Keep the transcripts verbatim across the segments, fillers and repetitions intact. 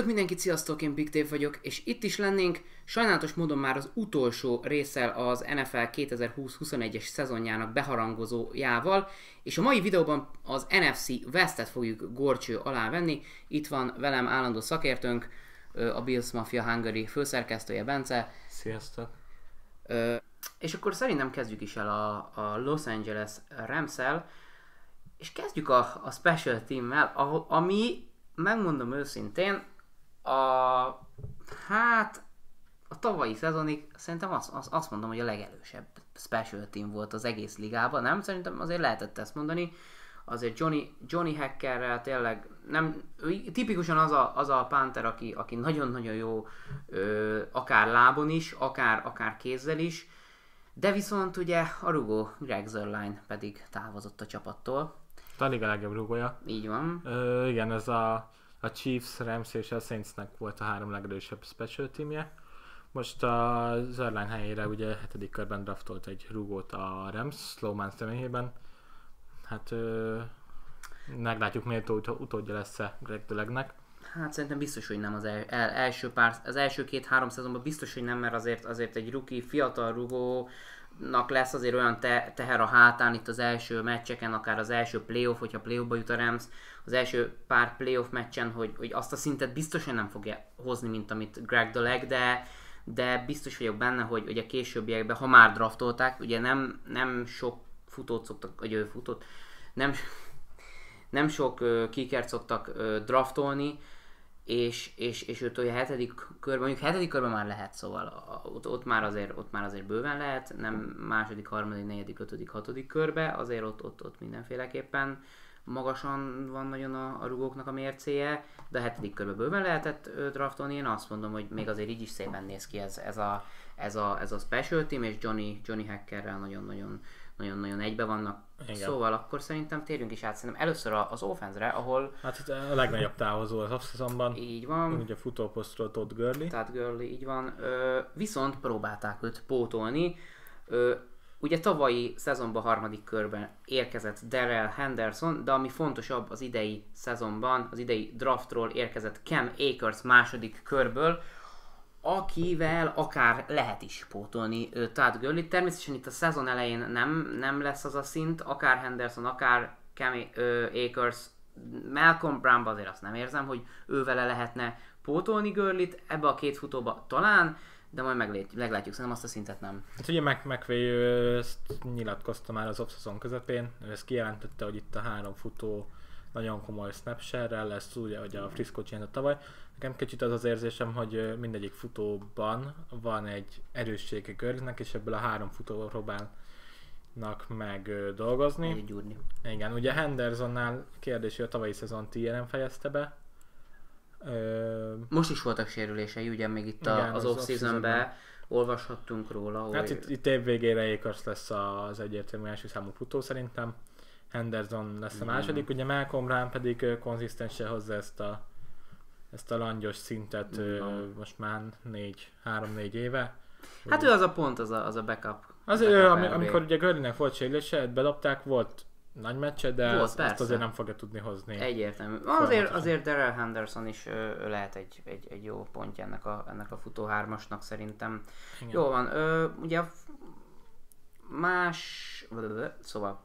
Üdvözlök mindenkit, sziasztok, én Big Dave vagyok, és itt is lennénk, sajnálatos módon már az utolsó résszel az en ef el kétezer-húsz-huszonegyes szezonjának beharangozójával, és a mai videóban az en ef cé Westet fogjuk górcső alá venni. Itt van velem állandó szakértőnk, a Bills Mafia Hungary főszerkesztője, Bence. Sziasztok! És akkor szerintem kezdjük is el a, a Los Angeles Rams-el, és kezdjük a, a Special Team-mel, ami, megmondom őszintén, a, hát a tavalyi szezonig szerintem azt, azt, azt mondom, hogy a legelősebb Special Team volt az egész ligában, nem? Szerintem azért lehetett ezt mondani. Azért Johnny, Johnny Hackerrel tényleg nem, tipikusan az a, az a Panther, aki, aki nagyon-nagyon jó, ö, akár lábon is, akár, akár kézzel is, de viszont ugye a rugó Greg Zuerlein pedig távozott a csapattól. A liga legjobb rugója. Így van. Ö, igen, ez a, a Chiefs, Rams és a Saintsnek volt a három legerősebb special teamje. Most a Zuerlein helyére ugye hetedik körben draftolt egy rugót a Rams, Slowman személyében. Hát ö, meglátjuk, méltó ut- utódja lesz-e Greg Dölegnek. Hát szerintem biztos, hogy nem az el, el, első pár, az első két-három szezonban biztos, hogy nem, mert azért, azért egy rookie, fiatal rugónak lesz azért olyan te, teher a hátán itt az első meccseken, akár az első playoff, hogyha playoffba jut a Rams, az első pár playoff meccsen, hogy, hogy azt a szintet biztosan nem fogja hozni, mint amit Greg Döleg, de de biztos vagyok benne, hogy, hogy a későbbiekben, ha már draftolták, ugye nem, nem sok futót szoktak, vagy ő futót, nem, nem sok uh, kickert szoktak uh, draftolni, és, és, és őt a hetedik körben, mondjuk hetedik körben már lehet, szóval a, ott, ott, már azért, ott már azért bőven lehet, nem második, harmadik, negyedik, ötödik, hatodik körbe, azért ott, ott, ott mindenféleképpen magasan van nagyon a, a rugóknak a mércéje, de a hetedik körben bőven lehetett ö, draftolni. Én azt mondom, hogy még azért így is szépen néz ki ez, ez, a, ez, a, ez a special team, és Johnny, Johnny Hackerrel nagyon-nagyon nagyon-nagyon egybe vannak. Igen. Szóval akkor szerintem térjünk is át szerintem először az offense-re, ahol... Hát itt a legnagyobb távozó az off-szezonban. Így van. Ugye futóposztról Todd Gurley. Todd Gurley, így van. Ö, viszont próbálták őt pótolni. Ö, Ugye tavalyi szezonban harmadik körben érkezett Darrell Henderson, de ami fontosabb, az idei szezonban, az idei draftról érkezett Cam Akers második körből, akivel akár lehet is pótolni Todd Gurley. Természetesen itt a szezon elején nem, nem lesz az a szint, akár Henderson, akár Cam Akers, Malcolm Brownban azért azt nem érzem, hogy ővele lehetne pótolni Gurleyt, ebbe a két futóba talán, de majd meglátjuk, meglátjuk, szerintem azt a szintet nem. Hát ugye Mc, McVay ezt nyilatkozta már az off-szezon közepén, ő ezt kijelentette, hogy itt a három futó nagyon komoly snapshare-rel lesz, ugye, hogy a Frisco csinálta tavaly. Nekem kicsit az az érzésem, hogy mindegyik futóban van egy erőssége Gurleynek, és ebből a három futóval próbálnak meg dolgozni. Egy gyúrni. Igen, ugye Hendersonnál kérdés, hogy a tavalyi szezont ilyen nem fejezte be. Ö... Most is voltak sérülései, ugye még itt a, igen, az, az off-seasonben olvashattunk róla. Hát hogy... itt, itt év végére Akers lesz az egyértelmű első számú futó szerintem. Henderson lesz a második, igen. Ugye Malcolm Brown pedig konzisztensen hozza ezt a, ezt a langyos szintet ö, most már négy, három-négy éve. Hát ugye... ő az a pont, az a, az a backup. Az ő, am, amikor ugye Gurleynek volt sérülése, bedobták, volt nagy meccse, de volt, azt, azt azért nem fogja tudni hozni. Egyértelmű. Azért, azért Darrell Henderson is ö, lehet egy, egy, egy jó pontja ennek a, ennek a futó hármasnak szerintem. Igen. Jó van, ö, ugye más, szóval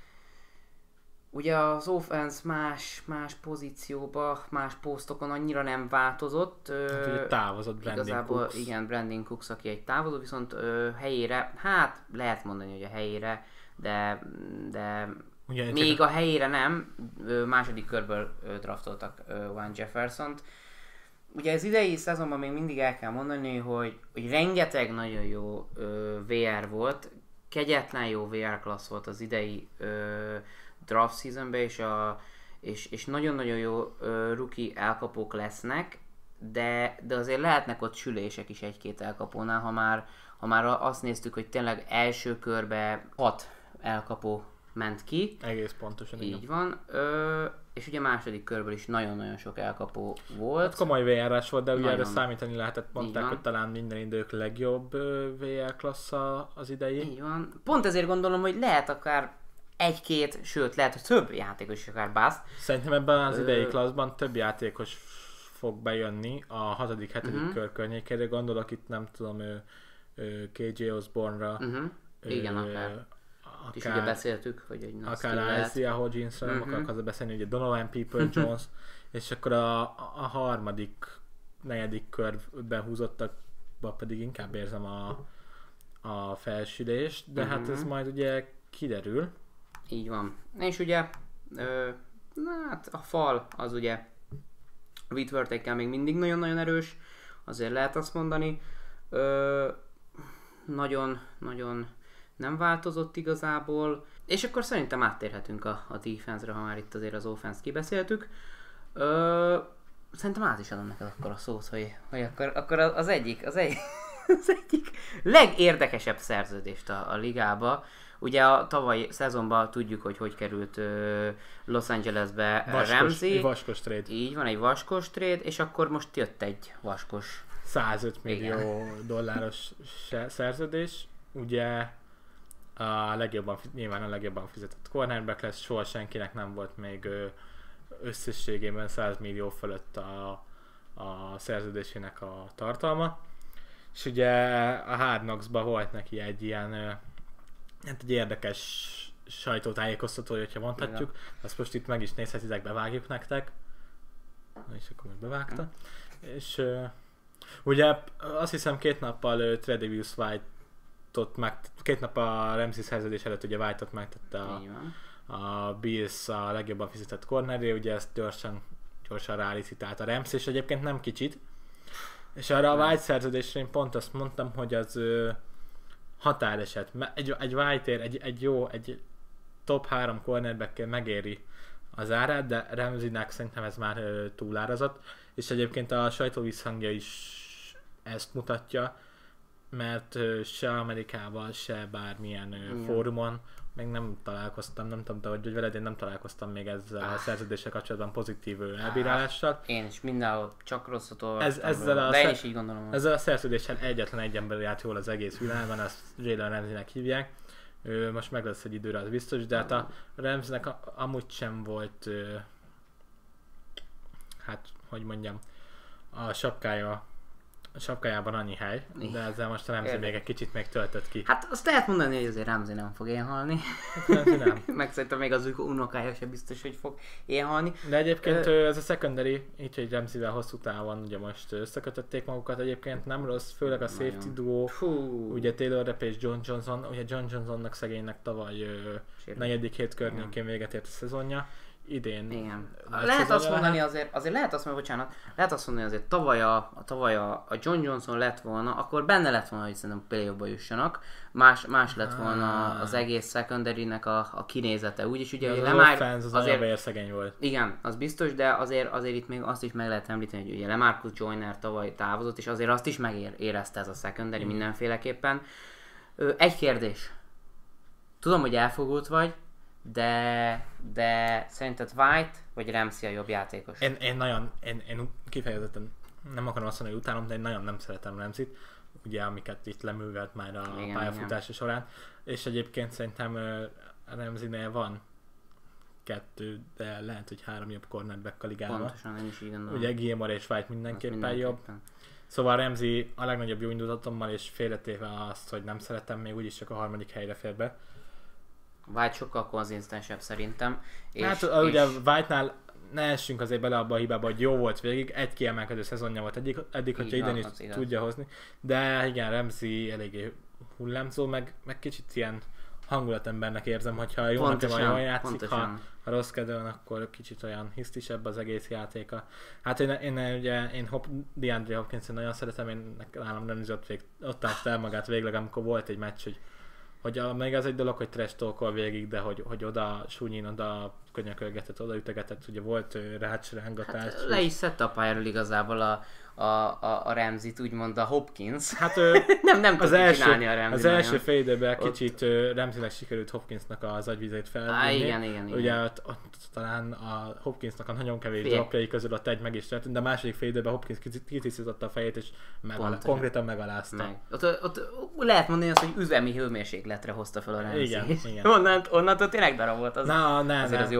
ugye az offense más, más pozícióba, más posztokon annyira nem változott. Hát ugye távozott Brandon igazából, Cooks. Igen, Brandon Cooks, aki egy távozó, viszont ö, helyére, hát lehet mondani, hogy a helyére, de, de ugye, még a helyére nem, ö, második körből ö, draftoltak ö, Van Jeffersont. Ugye az idei szezonban még mindig el kell mondani, hogy, hogy rengeteg nagyon jó ö, vé er volt, kegyetlen jó vé er klassz volt az idei ö, draft seasonben, és, a, és, és nagyon-nagyon jó ö, rookie elkapók lesznek, de, de azért lehetnek ott sülések is egy-két elkapónál, ha már, ha már azt néztük, hogy tényleg első körbe hat elkapó ment ki. Egész pontosan. Így igen. Van. Ö, és ugye második körből is nagyon-nagyon sok elkapó volt. Hát komoly vé er-es volt, de nagyon. Ugye erre számítani lehetett, mondták, hogy talán minden idők legjobb vé er klassza az idei. Így van. Pont ezért gondolom, hogy lehet akár egy-két, sőt lehet, hogy több játékos is akár bászt. Szerintem ebben az idei klasszban több játékos fog bejönni a hatodik hetedik Uh-huh. kör környékére, gondolok itt nem tudom, ő, ő ké jé Osborne-ra, Uh-huh. Igen, akár. akár, És ugye beszéltük, hogy egy nagy skill lehet. akár Isaiah Hodginsra, nem Mhm. akarok haza beszélni, ugye Donovan Peoples-Jones, és akkor a, a harmadik, negyedik körben húzottakba pedig inkább érzem a, a felsülést, de hát ez Mhm. majd ugye kiderül. Így van. És ugye, ö, na hát a fal az ugye Whitworth-ekkel még mindig nagyon-nagyon erős, azért lehet azt mondani. Ö, nagyon, nagyon nem változott igazából. És akkor szerintem áttérhetünk a, a defense-re, ha már itt azért az offense kibeszéltük. Ö, szerintem át is adom neked akkor a szót, hogy, hogy akkor, akkor az egyik, az egyik, az egyik legérdekesebb szerződést a, a ligába. Ugye a tavalyi szezonban tudjuk, hogy hogy került ö, Los Angelesbe Vaskos, Ramsey. egy vaskos trade. Így van, egy vaskos trade, és akkor most jött egy vaskos. százöt millió dolláros se- szerződés. Ugye a legjobban, nyilván a legjobban fizetett cornerback lesz, soha senkinek nem volt még ö, összességében száz millió fölött a, a szerződésének a tartalma. És ugye a Hard Knocks-ban volt neki egy ilyen ö, hát egy érdekes sajtótájékoztatója, hogyha mondhatjuk. Ezt most itt meg is nézhetitek, bevágjuk nektek. Na és akkor most bevágta. És uh, ugye azt hiszem két nappal uh, Tredavious White-ot meg, két nap a Ramsey szerződés előtt ugye White-ot megtette a, Így van. a Bills a legjobban fizetett corneré, ugye ezt gyorsan, gyorsan rálicitált a Ramsey, és egyébként nem kicsit. És arra a White szerződésre én pont azt mondtam, hogy az uh, határeset. Egy, egy White-ér, egy, egy jó, egy top három cornerback megéri az árát, de Ramseynek szerintem ez már uh, túlárazott. És egyébként a sajtó visszhangja is ezt mutatja, mert uh, se Amerikában, se bármilyen uh, fórumon még nem találkoztam, nem tudom, hogy veled én nem találkoztam még ezzel ah. a szerződéssel kapcsolatban pozitív uh, elbírálással. Én is mindenhol csak rosszat olvastam, Ez, ezzel a de én szer- is így gondolom. Ezzel a szerződéssel egyetlen egy ember járt jól az egész világon, azt Jalen Ramseynek hívják. Ő most meg lesz egy időre, az biztos, de hát a Ramseynek a, amúgy sem volt, ö, hát, hogy mondjam, a sapkája, a sapkájában annyi hely, de ezzel most a Ramsey még egy kicsit még töltött ki. Hát azt lehet mondani, hogy azért Ramsey nem fog élhalni. Ramsey nem. Meg szerintem még az unokája sem biztos, hogy fog élhalni. De egyébként ö, ez a secondary, így hogy Ramseyvel hosszú távon ugye most összekötötték magukat, egyébként nem rossz, főleg a safety Nagyon. duo, Fú. ugye Taylor Rapp és John Johnson, ugye John Johnsonnak szegénynek tavaly ö, negyedik hét környékén véget ért a szezonja, idén. Igen. nagy Lehet azt szezonja mondani lehet. azért, azért lehet azt mondani, bocsánat, lehet azt mondani azért tavaly a, a, tavaly a, a John Johnson lett volna, akkor benne lett volna, hogy szerintem play-offba jussanak. Más, más lett volna Ah. az egész secondary-nek a, a kinézete. Úgyis ugye Az, hogy az Lamar offense az azért, nagyon vérszegény volt. igen, az biztos, de azért, azért itt még azt is meg lehet említeni, hogy ugye LaMarcus Joyner tavaly távozott, és azért azt is megérezte ez a secondary Mm. mindenféleképpen. Ö, egy kérdés. Tudom, hogy elfogult vagy, de, de szerinted White vagy Ramsey a jobb játékos? Én, én nagyon, én, én kifejezetten nem akarom azt mondani, hogy utálom, de én nagyon nem szeretem Ramseyt, ugye amiket itt leművelt már a Igen, pályafutása során, és egyébként szerintem uh, Ramseynél van kettő, de lehet, hogy három jobb cornerback a ligában. Pontosan, én is így gondolom. Ugye Gilmore és White mindenképpen, mindenképpen jobb. Szóval Ramsey a legnagyobb jó indulatommal, és félretéve azt, hogy nem szeretem, még úgyis csak a harmadik helyre fér be. White sokkal konzisztensebb szerintem. És, Hát és... ugye White-nál ne essünk azért bele abba a hibába, hogy jó volt végig, egy kiemelkedő szezonja volt eddig, eddig hogyha idén is igaz. tudja hozni, de igen, Ramsey eléggé hullámzó, meg, meg kicsit ilyen hangulatembernek érzem, hogyha jó napja van, jól játszik, ha a rossz kedven, akkor kicsit olyan hisztisebb az egész játéka. Hát én, én, én ugye, én Hop, DeAndre Hopkins nagyon szeretem, én nálam Ramsey ott, vég, ott állt el magát végleg, amikor volt egy meccs, hogy hogy a, még az egy dolog, hogy trash talkol végig, de hogy, hogy oda súnyin, oda könyökölgetett, oda ütegetett, ugye volt rácsrángatás. Hát, le is szedte a pályáról igazából a, a, a, a Ramsey-t, úgymond a Hopkins. Hát ő, nem, nem az tudja első, csinálni a Ramsey. az első nagyon. fél időben Ott- kicsit uh, Ramseynek sikerült Hopkinsnak az agyvizét Á, felvinni. igen, igen, igen. Ugye ott, ott talán a Hopkinsnak a nagyon kevés Fél. dropjai közül ott egy meg is történt, de a második fél időben Hopkins kicsit kitisztította a fejét, és megalá, Pontosan. konkrétan megalázta. Meg. Ott, ott, ott, lehet mondani azt, hogy üzemi hőmérsékletre hozta fel a Ramsey. Igen, igen. Onnan, onnantól tényleg darab volt az. Na, ne, azért ne. az jó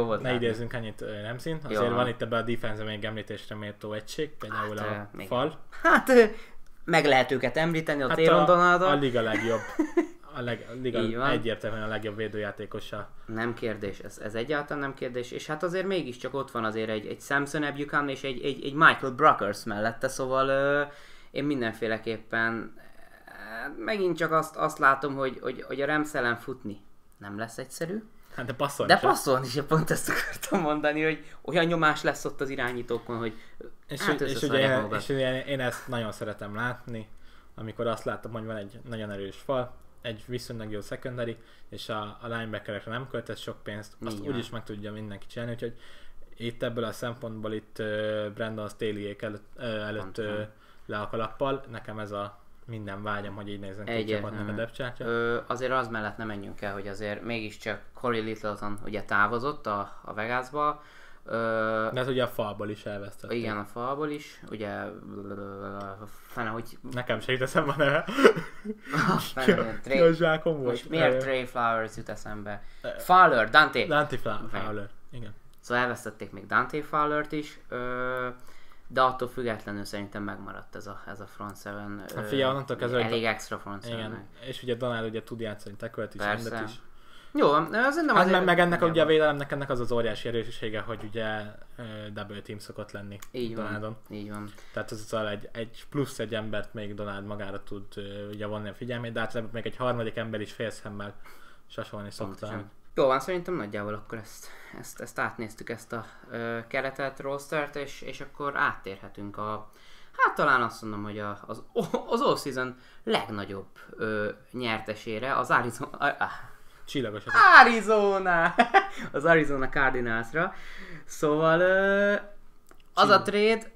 jó volt Ne látni. idézzünk ennyit Ramsey-n, azért Jó. van itt ebben a defense még említésre méltó egység, például Hát, a ö, még- fal. Hát ö, meg lehet őket említeni, a Hát Téron a, Donaldot. a liga legjobb, a, leg, a liga Így van. egyértelműen a legjobb védőjátékosa. Nem kérdés, ez, ez egyáltalán nem kérdés, és hát azért mégiscsak ott van azért egy, egy Samson Ebukam és egy, egy, egy Michael Brockers mellette, szóval ö, én mindenféleképpen ö, megint csak azt, azt látom, hogy, hogy, hogy a Rams ellen futni nem lesz egyszerű, Hát de passzolni de sem. passzolni is, pont ezt akartam mondani, hogy olyan nyomás lesz ott az irányítókon, hogy És, hát és, ugye, összeszarják én, magukat. és ugye én ezt nagyon szeretem látni, amikor azt látom, hogy van egy nagyon erős fal, egy viszonylag jó secondary, és a, a linebackerekre nem költesz sok pénzt, azt Így van. úgyis meg tudja mindenki csinálni, úgyhogy itt ebből a szempontból itt uh, Brandon Staley-ék előtt, uh, előtt uh, Pontosan. le a kalappal, nekem ez a minden vágyam, hogy így nézzen ki a Egyértelmű. csapatnak a depth-chartja. Ö, azért az mellett nem menjünk el, hogy azért mégiscsak Corey Littleton ugye távozott a, a Vegasba. Ö, De hát ugye a falból is elvesztették. igen, a falból is, ugye fene, hogy Nekem se jut eszembe a neve. fene, Ki a zsákom volt? most miért Trey Flowers jut eszembe? Fowler, Dante. Dante Fowler, igen. Szóval elvesztették még Dante Fowlert is, ö, de attól függetlenül szerintem megmaradt ez a, ez a front seven. Hát figyelj, onnantól kezdve, hogy- elég extra front seven. Igen, és ugye Donald ugye tud játszani tackle-t is, Persze. endet is. Jó, azért nem Hát azért... meg, meg ennek a, ugye a van. védelemnek ennek az az óriási erőssége, hogy ugye uh, double team szokott lenni Így van, Donaldon. így van. Tehát az szóval egy, egy plusz egy embert még Donald magára tud uh, ugye vonni a figyelmét, de általában még egy harmadik ember is félszemmel sasolni szokta. Pontosan. Jó van, szerintem nagyjából akkor ezt, ezt, ezt átnéztük, ezt a ö, keretet, rostert, és, és akkor áttérhetünk a, hát talán azt mondom, hogy a, az, az off-season legnagyobb ö, nyertesére, az Arizona, ah, Csillagos. Arizona, az Arizona Cardinalsra. Szóval ö, az a trade,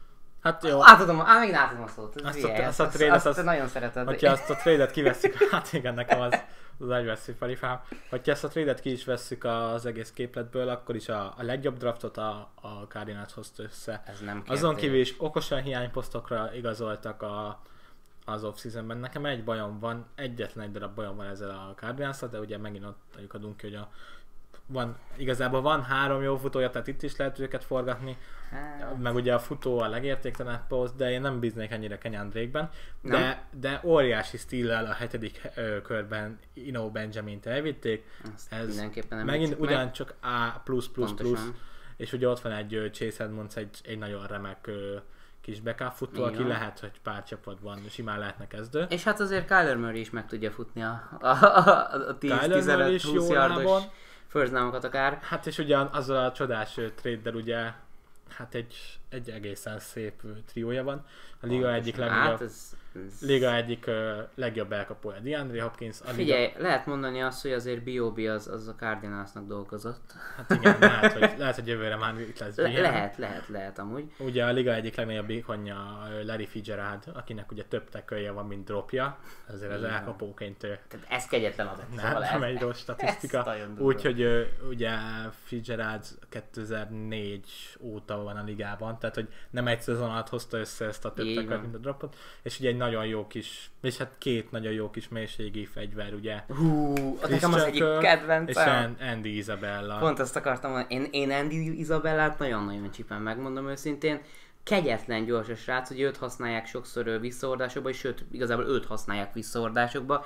Hát jó, átadom, á, megint átadom a szót, ez Azt hülye, a- azt ezt, a azt, trade-et, azt, azt- te nagyon szereted. hogyha azt a trade-et kivesszük, hát igen, nekem az az agyvesző parifám. Hogyha ezt a trade-et ki is vesszük az egész képletből, akkor is a, a legjobb draftot a, a Cardinals hozta össze. Ez nem Azon kérdés. kívül is okosan hiányposztokra igazoltak a, az off-seasonben. Nekem egy bajom van, egyetlen egy darab bajom van ezzel a cardinals, de ugye megint ott adunk ki, hogy a, van, igazából van három jó futója, tehát itt is lehet őket forgatni, Hát, meg ugye a futó a legértéktelenebb poszt, de én nem bíznék ennyire Kenyan Drake-ben, Nem? de, de óriási stíllel a hetedik ö, körben Ino Benjamint elvitték, ezt ez mindenképpen nem megint értsük meg. ugyancsak A++++, Pontosan. és ugye ott van egy ö, Chase Edmonds, egy, egy nagyon remek ö, kis backup futó, Így aki van. lehet, hogy pár csapatban simán lehetne kezdő. És hát azért Kyler Murray is meg tudja futni a, a, a, a Kyler Murray is tíz-tizenöt-húsz jó yardos lábon. first downokat akár. Hát és ugye az a csodás ö, trade-del ugye hát egy, egy egészen szép ö, triója van. A liga egyik legnagyobb, Hát ez, ez... liga egyik ö, legjobb elkapója DeAndre Hopkins. A Figyelj, liga, lehet mondani azt, hogy azért bé o bé az, az a Cardinalsnak dolgozott. hát igen, lehet, hogy, lehet, hogy jövőre már itt lesz Le- gé em. lehet, lehet, lehet amúgy. Ugye a liga egyik legnagyobb ikonja ö, Larry Fitzgerald, akinek ugye több tekölje van, mint dropja, ezért az Igen. elkapóként ő Tehát ez kegyetlen adat. nem, Szóval nem ez- egy rossz ez statisztika. nagyon durva. Úgyhogy ö, ugye Fitzgerald kétezer-négy óta van a ligában, tehát hogy nem egy szezon alatt hozta össze ezt a több Így tekört, van. mint a dropot, és ugye egy nagyon jó kis, és hát két nagyon jó kis mélységi fegyver, ugye. Hú, az nekem az Christian egyik Kirk kedvencem. És An- Andy Isabella. Pont ezt akartam mondani. Én, én Andy Isabellát nagyon-nagyon csípem, megmondom őszintén. Kegyetlen gyors a srác, hogy őt használják sokszor ö, visszaordásokba, és sőt, igazából őt használják visszaordásokba.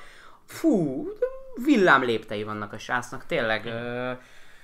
Fú, villám léptei vannak a srácnak, tényleg. Ö,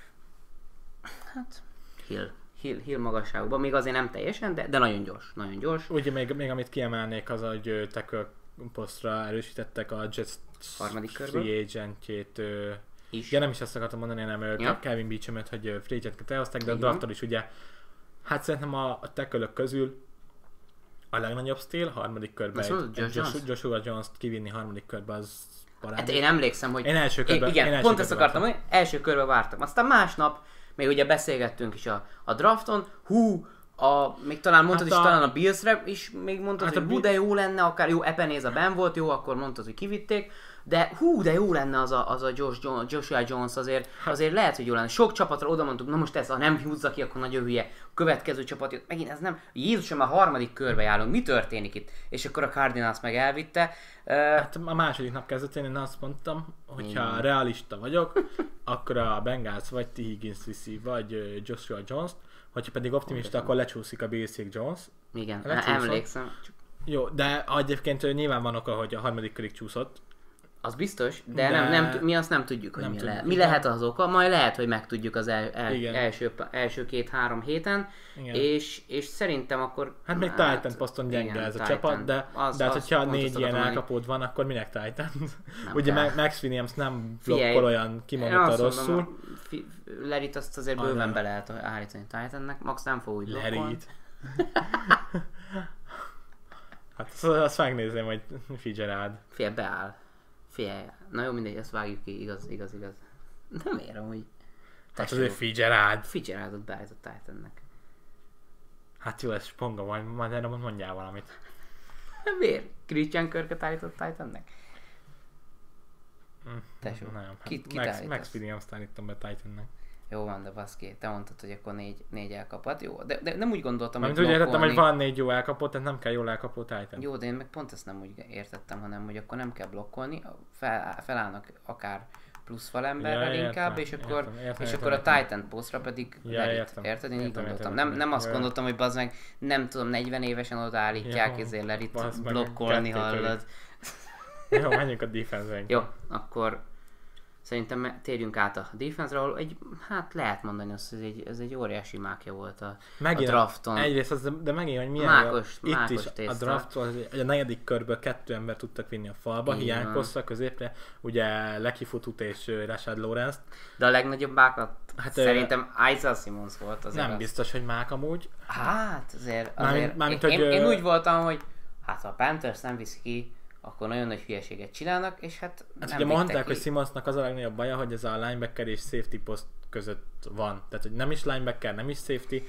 hát, Hill. Hill, Hill magasságban, még azért nem teljesen, de, de nagyon gyors, nagyon gyors. Ugye még, még amit kiemelnék az, hogy ö, tackle posztra erősítettek a Jets Harmadik körből. free agentjét. ö, Is. Ja, nem is azt akartam mondani, hanem Ja. ja. Kevin Beacham-öt, hogy ö, free agentket elhozták, de a Így van. drafton is ugye, hát szerintem a, a tackle-ök közül a legnagyobb stíl, harmadik körben Azt egy, mondod, egy Josh Josh, Jones? Joshua Jones-t kivinni harmadik körbe, az Hát parádi. én emlékszem, hogy Én első körben, I- igen, én első pont ezt körben akartam mondani, első körben vártam. Aztán másnap, még ugye beszélgettünk is a, a drafton, hú, A, még talán mondtad Hát is, a- talán a Billsre is még mondtad, Hát hogy a hú, Bi- de jó lenne, akár jó, Ebenezer ben volt, jó, akkor mondtad, hogy kivitték, de hú, de jó lenne az a, az a Josh Jones, Joshua Jones, azért, azért lehet, hogy jó lenne. Sok csapatra oda mondtuk, na most ez, ha nem húzza ki, akkor nagyon hülye. A következő csapat jött, megint ez nem, Jézusom, a harmadik körbe járunk, mi történik itt? És akkor a Cardinals meg elvitte. Uh, Hát a második nap kezdetén én azt mondtam, hogyha Igen. realista vagyok, akkor a Bengals vagy T. Higgins viszi, vagy ö, Joshua Jones-t, hogyha pedig optimista, akkor lecsúszik a Basic Jones. igen, Lecsúszott. emlékszem. Csak Jó, de egyébként ö, nyilván van oka, hogy a harmadik körig csúszott. az biztos, de, De- nem, nem, mi azt nem tudjuk, hogy nem mi tudjuk, lehet. Mi igen. lehet az oka, majd lehet, hogy megtudjuk az el, el, Igen. első, első két-három héten, Igen. és, és szerintem akkor... Hát még Titan poszton gyenge igen, ez a Titan. csapat, de, Az- de hát, az hogyha pont azt négy ilyen akartam elkapód van, akkor minek Titan? Nem Ugye kell. Ma- Max Williams nem Figyelj, blokkol olyan Én kimondottan azt rosszul. mondom, fi- Lerit azt azért Ah, bőven nem. be lehet állítani Titannek, Max nem fog úgy blokkolni. Lerit. Hát azt, azt megnézném, hogy Fitzgerald. Figyelj, beáll. Figyelj, na jó, mindegy, ezt vágjuk ki, igaz, igaz, igaz. Nem ér amúgy. Hát azért Fitzgerald. Fitzgeraldot beállított Titannek. Hát jó, ez sponga, majd, majd erre mondjál valamit. Miért? Christian Kirket állított Titannek? Hm, Tesó, nagyon. kit- kit Max, állítasz? Max Williams-t állítom be Titannek. Jó van, de baszki, te mondtad, hogy akkor négy, négy elkapat. Jó, de, de nem úgy gondoltam, Mármint hogy úgy értettem, hogy blokkolni. van négy jó elkapott, tehát nem kell jól elkapó Titan. Jó, de én meg pont ezt nem úgy értettem, hanem hogy akkor nem kell blokkolni, fel, felállnak akár plusz falemberrel Ja, inkább, értem, és akkor, értem, értem, és értem, akkor a értem. Titan posztra pedig Ja, Lerit. értem. Érted? Én így Értem, gondoltam. értem, Nem, értem. nem azt Ja. gondoltam, hogy bazd meg, nem tudom, negyven évesen odaállítják, Jó, ezért Lerit bazd meg, blokkolni, kettő körül. hallod. Jó, menjünk a defense-re. Jó, akkor szerintem me- térjünk át a defense-re, ahol egy, hát lehet mondani azt, hogy ez egy, ez egy óriási mákja volt a, Megint a drafton. Egyrészt az, de megint, hogy milyen Mákos- jó. Itt mákos is a tészta. drafton, hogy a negyedik körből kettő ember tudtak vinni a falba, Így hiánykoztak középre, ugye Lecky Futut és ö, Rashad Lawrence. De a legnagyobb bákat Hát, szerintem Isaiah Simmons volt azért. Nem az. biztos, hogy Mák amúgy. Hát, azért, Mármint- azért mármint, én, hogy, én, én ö, úgy voltam, hogy hát ha a Panthers nem viszi ki, akkor nagyon nagy hülyeséget csinálnak, és hát Hát nem ugye mondták, vittek hogy ki. Simmonsnak az a legnagyobb baja, hogy ez a linebacker és safety poszt között van. Tehát, hogy nem is linebacker, nem is safety.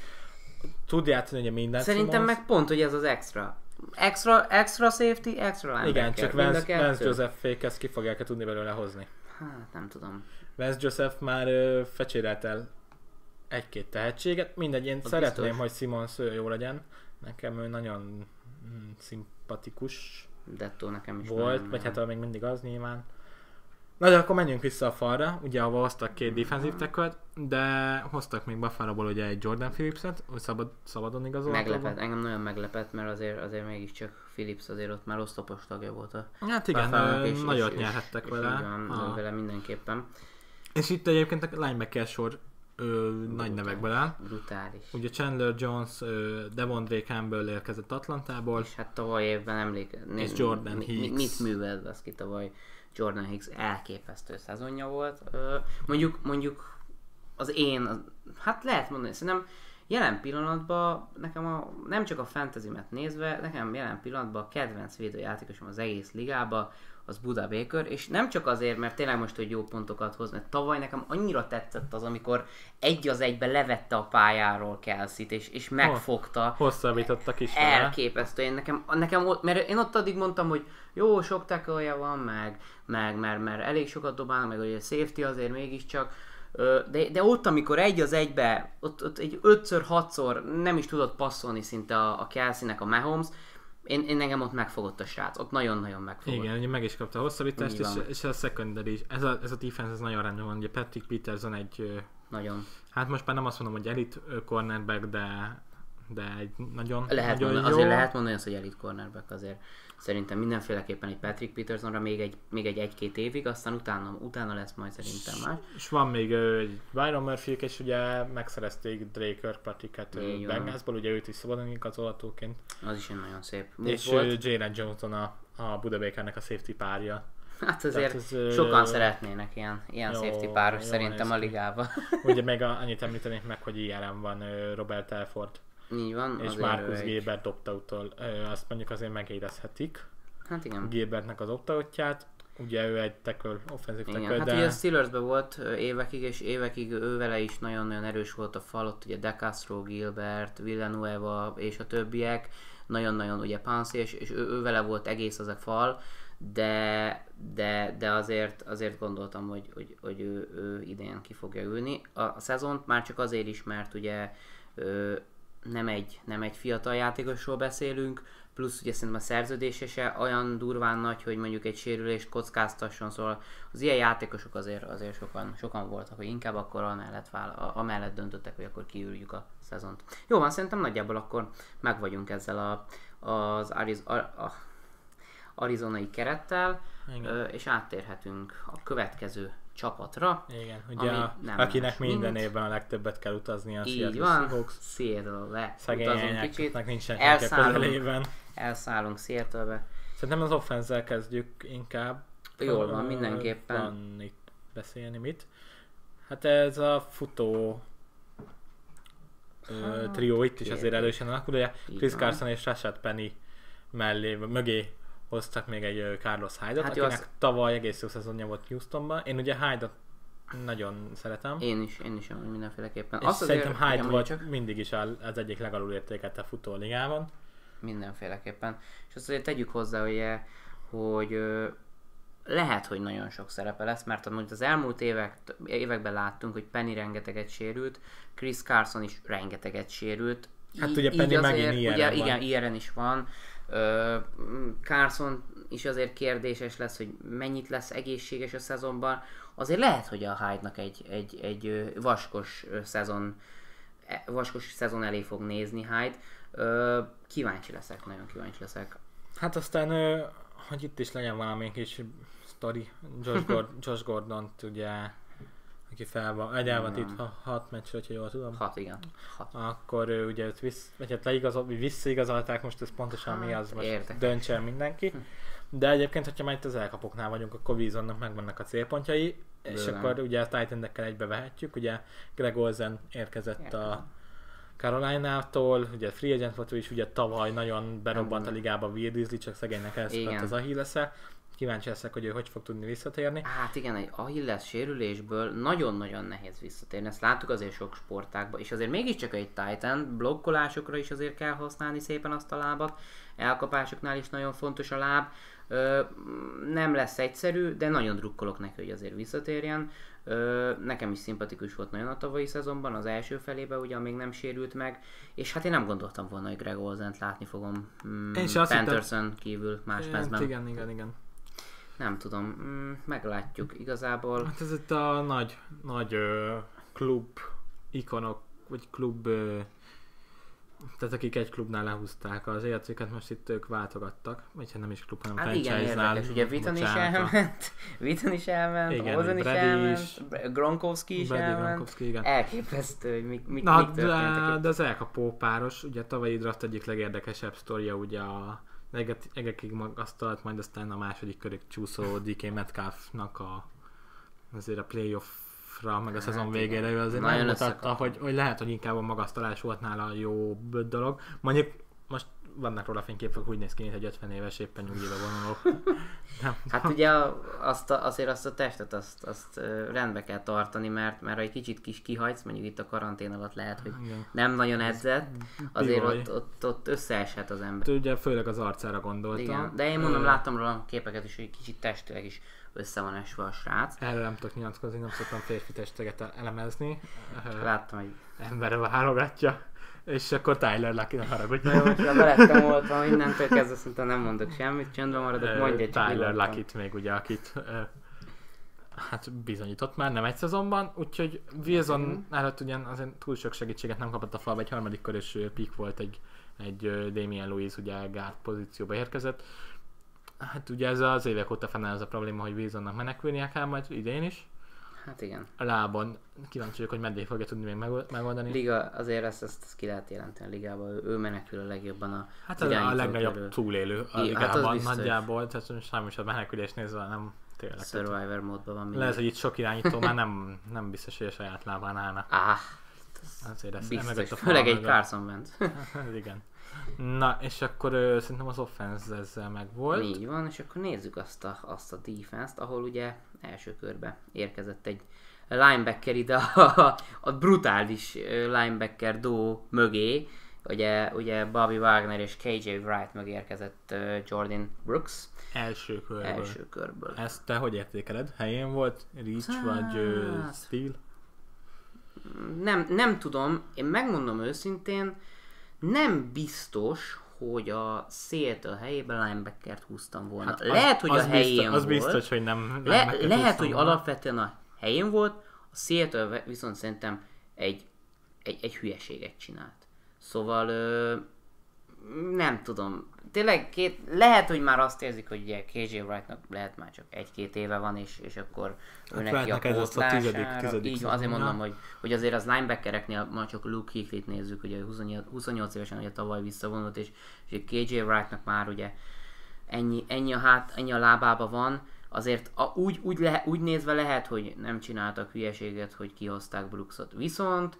Tud játszani ugye mindent Szerintem Simmons. meg pont, hogy ez az extra. Extra, extra safety, extra linebacker. Igen, csak Mind a Vance, kettő. Vance Joseph fék, ezt ki fogják tudni belőle hozni. Hát, nem tudom. Vance Joseph már ö, fecsérelt el egy-két tehetséget. Mindegy, én Az szeretném, biztos. hogy Simmons ö, jó legyen. Nekem ő nagyon mm, szimpatikus Dettó nekem is volt, nagyon- vagy hát ő még mindig az nyilván. Na de akkor menjünk vissza a falra, ugye ahol hoztak két defensive tackle-t, de hoztak még Buffalo-ból ugye egy Jordan Phillips-et, hogy szabad, szabadon igazolható. Meglepett, engem nagyon meglepett, mert azért, azért mégiscsak Phillips azért ott már osztopos tagja volt a Hát igen, Buffalo-nak, ö, nagyot nyerhettek és vele. így van, Ah. vele mindenképpen. És itt egyébként a linebacker sor ö, nagy nevekből áll. Brutális. Ugye Chandler Jones, ö, Devondre Campbell érkezett Atlantából. És hát tavaly évben emléke... És Jordan mi, Hicks. Mi, mit művelt az ki tavaly? Jordan Hicks elképesztő szezonja volt. Ö, mondjuk, mondjuk az én, az, hát lehet mondani, szerintem jelen pillanatban nekem a, nem csak a fantasy-met nézve, nekem jelen pillanatban a kedvenc védőjátékosom az egész ligában, az Buda Baker, és nem csak azért, mert tényleg most, hogy jó pontokat hoz, mert tavaly nekem annyira tetszett az, amikor egy az egybe levette a pályáról Kelsey-t, és, és megfogta. Hosszabbítottak is vele. Elképesztő. Én nekem, nekem ott, mert én ott addig mondtam, hogy jó, sok tackle van, meg, meg mert, mert elég sokat dobál, meg hogy a safety azért mégiscsak. Ö, De, de ott, amikor egy az egybe, ott, ott egy ötször, hatszor nem is tudott passzolni szinte a, a Kelsey-nek a Mahomes, én, én engem ott megfogott a srác, ott nagyon-nagyon megfogott. Igen, ugye meg is kapta a hosszabbítást, Így és, van. és a secondary is. Ez a, ez a defense ez nagyon rendben van. Ugye Patrick Peterson egy, ö, Nagyon. hát most már nem azt mondom, hogy elite ö, cornerback, de, de egy nagyon, Lehet nagyon mondani, jó. azért lehet mondani azt, hogy elite cornerback azért. Szerintem mindenféleképpen egy Patrick Petersonra még egy, még egy egy-két évig, aztán utána, utána lesz majd szerintem más. És van még ö, egy Byron murphy és ugye megszerezték Drake Kirkpatricket ö, Így van. Bengalsból, ugye őt is szabadon igazolhatóként. Az is egy nagyon szép move És volt. ö, Jalen Johnson a, a Buda Bakernek a safety párja. Hát azért ez, ö, sokan szeretnének ilyen, ilyen jó, safety páros jó szerintem néz a ki. ligába. Ugye még a, annyit említenék meg, hogy i er em van ö, Robert Elford Így van. és azért Marcus ő egy- Gilbert opt-outtól, azt mondjuk azért megérezhetik Hát igen. Gilbertnek az opt-outját. ugye ő egy tackle, offensive tackle, Igen, hát de... ugye a Steelersben volt ö, évekig, és évekig ő vele is nagyon-nagyon erős volt a fal, ott ugye De Castro, Gilbert, Villanueva és a többiek, nagyon-nagyon ugye Pansy, és, és ő, ő vele volt egész az a fal, de, de, de azért, azért gondoltam, hogy, hogy, hogy ő, ő idén ki fogja ülni. A, a szezont már csak azért is, mert ugye ö, nem, egy, nem egy fiatal játékosról beszélünk, plusz ugye szerintem a szerződése se olyan durván nagy, hogy mondjuk egy sérülést kockáztasson, szóval az ilyen játékosok azért, azért sokan, sokan voltak, hogy inkább akkor amellett, vála, amellett döntöttek, hogy akkor kiüljük a szezont. Jó van, szerintem nagyjából akkor meg vagyunk ezzel a, az Ariz, a, a arizonai kerettel, ö, és áttérhetünk a következő csapatra. Igen, ugye a, akinek minden mint. évben a legtöbbet kell utazni a Seattle Seahawks. Seattle-be utazunk kicsit. Nincsen elszállunk, elszállunk Seattle-be. Szerintem az offense-zel kezdjük inkább. Jól van, mindenképpen. Van itt beszélni mit. Hát ez a futó ha, trió itt is azért erősen alakul, ugye Chris van. Carson és Rashad Penny mellé, mögé hoztak még egy Carlos Hyde-ot, hát akinek az... tavaly egész jó szezonja volt Houstonban. Én ugye Hyde-ot nagyon szeretem. Én is, én is mindenféleképpen. És azt szerintem azért, Hyde volt csak... mindig is az egyik legalul értékelte futó ligában. Mindenféleképpen. És azt azért tegyük hozzá, ugye, hogy ö, lehet, hogy nagyon sok szerepe lesz, mert amúgy az elmúlt évek, években láttunk, hogy Penny rengeteget sérült, Chris Carson is rengeteget sérült. Hát ugye Penny megint ilyen igen, ilyen is van. Uh, Carson is azért kérdéses lesz, hogy mennyit lesz egészséges a szezonban. Azért lehet, hogy a Hyde-nak egy, egy, egy vaskos szezon vaskos szezon elé fog nézni Hyde. Uh, kíváncsi leszek, nagyon kíváncsi leszek. Hát aztán, uh, hogy itt is legyen valami kis sztori, Josh, Gord- Josh Gordon-t ugye, aki fel van, egyáltalán itt ha, hat meccsre, hogyha jól tudom. Hat, igen. Hat. Akkor ő ugye őt vissz, vagy hát leigazol, visszaigazolták, most ez pontosan mi az, most döntse el mindenki. De egyébként, hogyha már itt az elkapoknál vagyunk, akkor Wilsonnak megvannak a célpontjai, Bőven. És akkor ugye a Titan-ekkel egybevehetjük, ugye Greg Olsen érkezett Érkezem. a Caroline-tól, ugye free agent volt, és ugye tavaly nagyon berobbant a ligába Will Disley, csak szegénynek elszakadt az Achilles-e. Kíváncsi leszek, hogy ő hogy fog tudni visszatérni. Hát igen, egy Achilles sérülésből nagyon-nagyon nehéz visszatérni. Ezt láttuk azért sok sportákban, és azért mégiscsak egy Titan, blokkolásokra is azért kell használni szépen azt a lábat, elkapásoknál is nagyon fontos a láb. Ö, nem lesz egyszerű, de nagyon drukkolok neki, hogy azért visszatérjen. Ö, nekem is szimpatikus volt nagyon a tavalyi szezonban, az első felében ugye még nem sérült meg, és hát én nem gondoltam volna, hogy Greg Olsent látni fogom mm, Panthers-on kívül más mezben. Igen, igen, igen. Nem tudom, mm, meglátjuk igazából. Hát ez itt a nagy, nagy ö, klub ikonok, vagy klub, ö, tehát akik egy klubnál lehúzták az életüket, most itt ők váltogattak, vagy hát nem is klub, hanem hát franchise-nál. Hát igen, ugye Viton is elment, Viton is elment, Olsen is elment, Gronkowski is Brady elment. Gronkowski, igen. Elképesztő, hogy mik, mik, Na, mik történtek. De, de az elkapó páros, ugye a tavalyi draft egyik legérdekesebb sztoria, ugye a egekig magasztalt, majd aztán a második körig csúszó dé ká Metcalfnak a, azért a playoffra, meg a szezon hát végére ő azért nagyon mutatta, hogy, hogy lehet, hogy inkább a magasztalás volt nála jó dolog. Mondjuk most vannak róla fényképek, úgy néz ki, mint egy ötven éves éppen nyugdíjba vonuló. Hát ugye azt a, azért azt a testet azt, azt rendbe kell tartani, mert, mert ha egy kicsit kis kihagysz, mondjuk itt a karantén alatt lehet, hogy igen. nem nagyon edzett, azért ott, ott, ott összeeshet az ember. Ugye főleg az arcára gondoltam. Igen. De én mondom, láttam róla képeket is, hogy kicsit testileg is össze van esve a srác. Erről nem tudok nyilatkozni, nem szoktam férfi testeket elemezni. Láttam, hogy emberre válogatja. És akkor Tyler Lucky-ra haragudj. Na jó, most már belettem voltam, innentől kezdve szerintem nem mondok semmit, csöndben maradok, mondja csak. Tyler Lucky-t még ugye, akit hát bizonyított már, nem egy szezonban, úgyhogy Wilson előtt ugyan azért túl sok segítséget nem kapott a falba, egy harmadik körös pick volt, egy, egy Damien Lewis ugye guard pozícióba érkezett. Hát ugye ez az évek óta fennáll az a probléma, hogy Wilsonnak menekülnie kell majd idén is. Hát igen. A lábon kíváncsi vagyok, hogy meddig fogja tudni még megoldani. Liga, azért ezt, ezt, ezt ki lehet jelenteni a ligában, ő, ő menekül a legjobban a hát a, a legnagyobb körül. túlélő a ligában hát nagyjából, tehát sajnos a menekülés nézve nem tényleg. Survivor módban van mindig. Lehet, hogy itt sok irányító már nem, nem biztos, hogy a saját lábán állna. Ah, azért ezt biztos, főleg egy Carson Wentz. Igen. Na, és akkor ö, szerintem az offense ezzel meg volt. Így van, és akkor nézzük azt a, azt a defense-t, ahol ugye első körbe érkezett egy linebacker ide a, a brutális linebacker duo mögé. Ugye, ugye Bobby Wagner és ká jé Wright mögé érkezett Jordan Brooks. Első körből. Első körből. Ezt te hogy értékeled? Helyén volt? Reach hát... vagy uh, steal? Nem, nem tudom, én megmondom őszintén, nem biztos, hogy a Seattle helyében linebackert húztam volna. Hát az, lehet, hogy az a helyén biztos, az volt. Az biztos, hogy nem Le, lehet, hogy volna. Alapvetően a helyén volt, a Seattle viszont szerintem egy, egy, egy hülyeséget csinált. Szóval ö, nem tudom. Tényleg két, lehet, hogy már azt érzik, hogy ugye ká jé Wrightnak lehet már csak egy-két éve van, és, és akkor hát ő neki a pótlására. Tizedik, tizedik így van, azért mondom, hogy, hogy azért az linebackereknél ma csak Luke Kuechlyt nézzük, ugye huszonnyolc évesen ugye tavaly visszavonult, és, és ká jé Wrightnak már ugye ennyi, ennyi, a, hát, ennyi a lábába van, azért a, úgy, úgy, le, úgy nézve lehet, hogy nem csináltak hülyeséget, hogy kihozták Brooksot. Viszont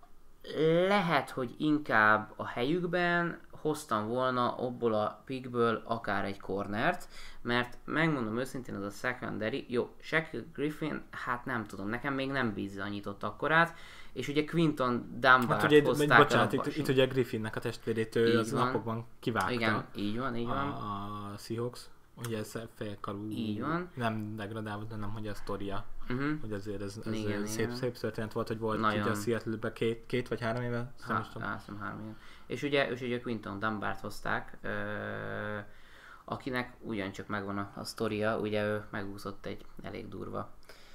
lehet, hogy inkább a helyükben hoztam volna abból a pickből akár egy cornert, mert megmondom őszintén, az a secondary, jó, Shaquille Griffin, hát nem tudom, nekem még nem bizonyított akkorát, és ugye Quinton Dunbart hát ugye, hozták bocsánat, itt, itt ugye Griffinnek a testvérét ő az van. Napokban kivágta. Igen, így van, így van. A, a Seahawks, ugye ez félkarú, így van. Nem degradálva, de nem, hogy a sztoria. Uh-huh. Hogy azért ez, ez igen, szép, igen. szép történet volt, hogy volt ugye a Seattle-ben két, két vagy három éve? Há, három, három éve. És ugye, és ugye Quinton Dunbart hozták, ö, akinek ugyancsak megvan a, a sztoria, ugye ő megúszott egy elég durva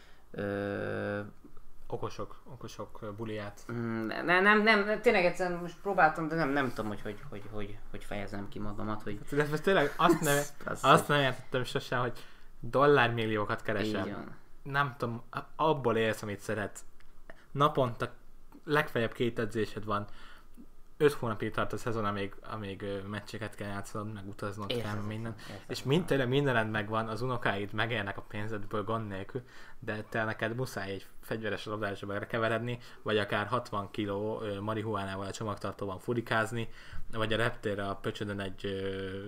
ö, okosok, okosok buliát. Nem, nem, nem, tényleg egyszerűen most próbáltam, de nem, nem tudom, hogy hogy, hogy, hogy, hogy fejezem ki magamat, hogy... De most tényleg azt nem, azt nem értettem sosem, hogy dollármilliókat keresem. Nem tudom, abból élsz, amit szeretsz. Naponta legfeljebb két edzésed van. Öt hónapig tart a szezon, amíg, amíg meccseket kell játszanod, meg utaznod kell, minden. Értem. És mind tényleg mindened megvan, az unokáid megélnek a pénzedből gond nélkül, de te neked muszáj egy fegyveres labdásba bekeveredni, vagy akár hatvan kiló marihuánával a csomagtartóban furikázni, vagy a reptérre a pöcsödön egy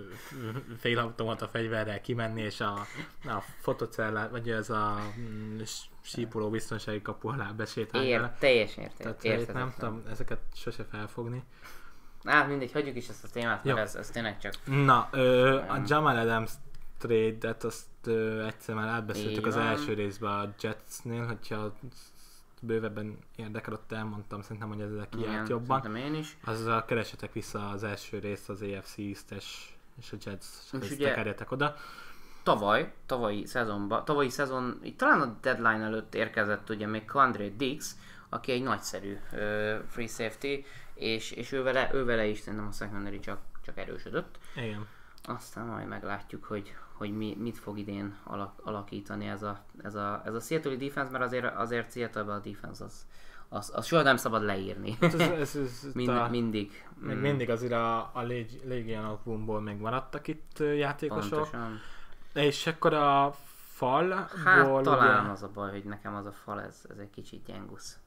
félautomata fegyverrel kimenni, és a, a fotocellát, vagy ez a mm, sípoló biztonsági kapu alá besétálni. Ér, teljes érték. Tehát nem tudom ezeket sose felfogni. Á, mindegy, hagyjuk is ezt a témát, mert ez, ez tényleg csak... Na, ö, a Jamal Adams trade-et azt ö, egyszer már átbeszéltük az első részben a Jetsnél, hogyha bővebben érdekel, ott elmondtam, szerintem, hogy ezzel kiállt jobban. Én is. Azzal keresetek vissza az első részt, az á ef cé East-es és a Jets részt ugye... tekerjetek oda. Tavaly, tavalyi szezonban, tavalyi szezon, itt talán a deadline előtt érkezett ugye még Quandre Diggs, aki egy nagyszerű uh, free safety, és, és ő, vele, ő vele is szerintem a secondary csak, csak erősödött. Igen. Aztán majd meglátjuk, hogy, hogy mi, mit fog idén alak, alakítani ez a, ez a, ez a Seattle-i defense, mert azért, azért Seattle-ben a defense az, az, az soha nem szabad leírni. Ez, ez, ez, ez Mind, a, mindig. Még mindig azért a, a Legion of Boomból még maradtak itt játékosok. Pontosan. És akkor a fal... Hát talán ugye... az a baj, hogy nekem az a fal, ez, ez egy kicsit gyengusz.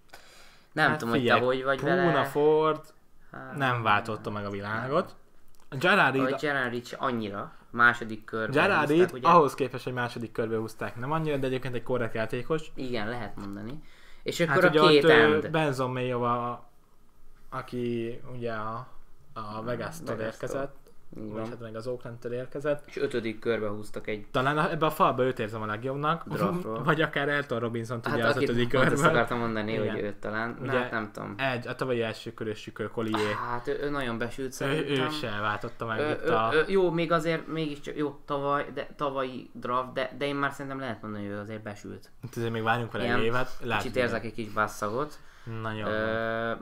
Nem hát tudom, figyelj, hogy te hogy vagy Puna vele. Puna Ford hát, nem váltotta meg a világot. Gerard Reed... Gerard Reed annyira. Második körben Gerard Reed ugye... ahhoz képest, hogy második körbe húzták. Nem annyira, de egyébként egy korrekt játékos. Igen, lehet mondani. És akkor hát a két end. Benson Mayowa, aki ugye a, a Vegas-től érkezett. Vagy hát meg az Oakland-től érkezett. És ötödik körbe húztak egy... Talán ebbe a falba őt érzem a legjobbnak. Draftról. Vagy akár Elton Robinson hát ugye az ötödik körben. Hát akartam mondani, igen. Hogy őt talán. Ugye, hát nem tudom. Egy, a tavalyi első körösük Collier. Hát ő, ő nagyon besült szerintem. Ő, ő se váltotta meg ő, itt ő, a... Ő, jó, még azért mégiscsak jó tavaly, de, tavalyi draft, de, de én már szerintem lehet mondani, hogy ő azért besült. Itt azért még várjunk vele egy évet. Kicsit érzek egy kis basszagot. Nagyon. Ö,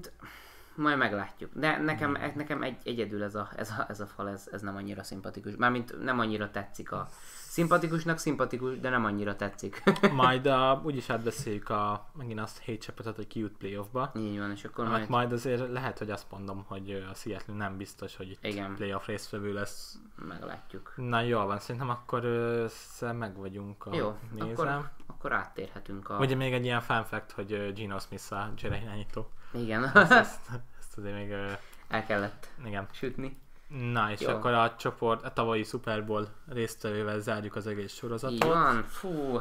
Majd meglátjuk. De nekem, hmm. nekem egy, egyedül ez a, ez, a, ez a fal, ez, ez nem annyira szimpatikus. Mármint nem annyira tetszik a... Szimpatikusnak szimpatikus, de nem annyira tetszik. Majd a, úgyis átbeszéljük a, megint azt hét csapatot, hogy kijut playoffba. Így van, és akkor hát majd... majd azért lehet, hogy azt mondom, hogy a Seattle nem biztos, hogy itt igen. Playoff résztvevő lesz. Meglátjuk. Na jól van, szerintem akkor össze meg vagyunk a jó, nézem. Akkor, akkor áttérhetünk a... Ugye még egy ilyen fun fact, hogy Geno Smith a Jerry irányító. Igen. ezt, ezt, ezt azért még... El kellett Igen. sütni. Na, és Jó. akkor a csoport, a tavalyi Super Bowl résztvevővel zárjuk az egész sorozatot. Így van, fú.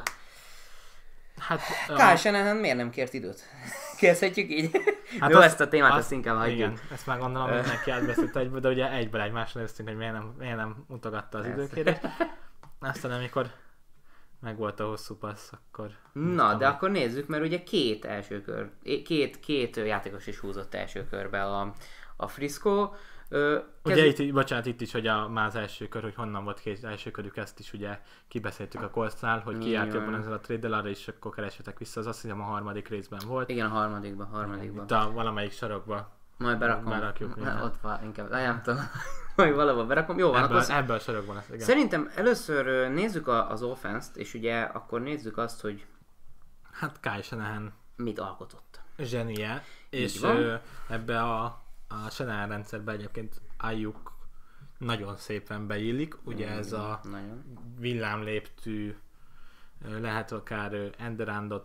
Hát, Kyle Shanahan miért nem kért időt? Kérdezhetjük így? Hát Jó, azt- ezt a témát azt- ezt inkább hagyjuk. Igen, ezt már gondolom, hogy mindenki átbeszélt egyből, de ugye egyből egymásra néztünk, hogy miért nem, miért nem mutogatta az Persze. időkérést. Aztán amikor megvolt a hosszú passz, akkor... Na, de akkor nézzük, mert ugye két első kör, két, két játékos is húzott első körbe a, a Frisco. Ö, Ugye kezd- itt, bocsánat, itt is, hogy a, már az első kör, hogy honnan volt két első körük, ezt is ugye kibeszéltük a Coltsnál, hogy ki Így járt van. jobban ezzel a trade-del, arra is akkor keresetek vissza, az azt hiszem a harmadik részben volt. Igen, a harmadikban, harmadikban. Itt a valamelyik sarokba. Majd berakom. Berakjuk, Na, igen. ott van, inkább, nem tudom. Majd valahol berakom. Jó van, Ebből, akkor ebből a sarokban lesz, igen. szerintem először ö, nézzük a, az offense-t, és ugye akkor nézzük azt, hogy Hát Kyle Shanahan mit alkotott. zsenie, és van. ö, ebbe a, a Shanahan rendszerbe egyébként Ayuk nagyon szépen beillik, ugye ez a Nagyon. villámléptű, ö, lehet akár ö, enderandot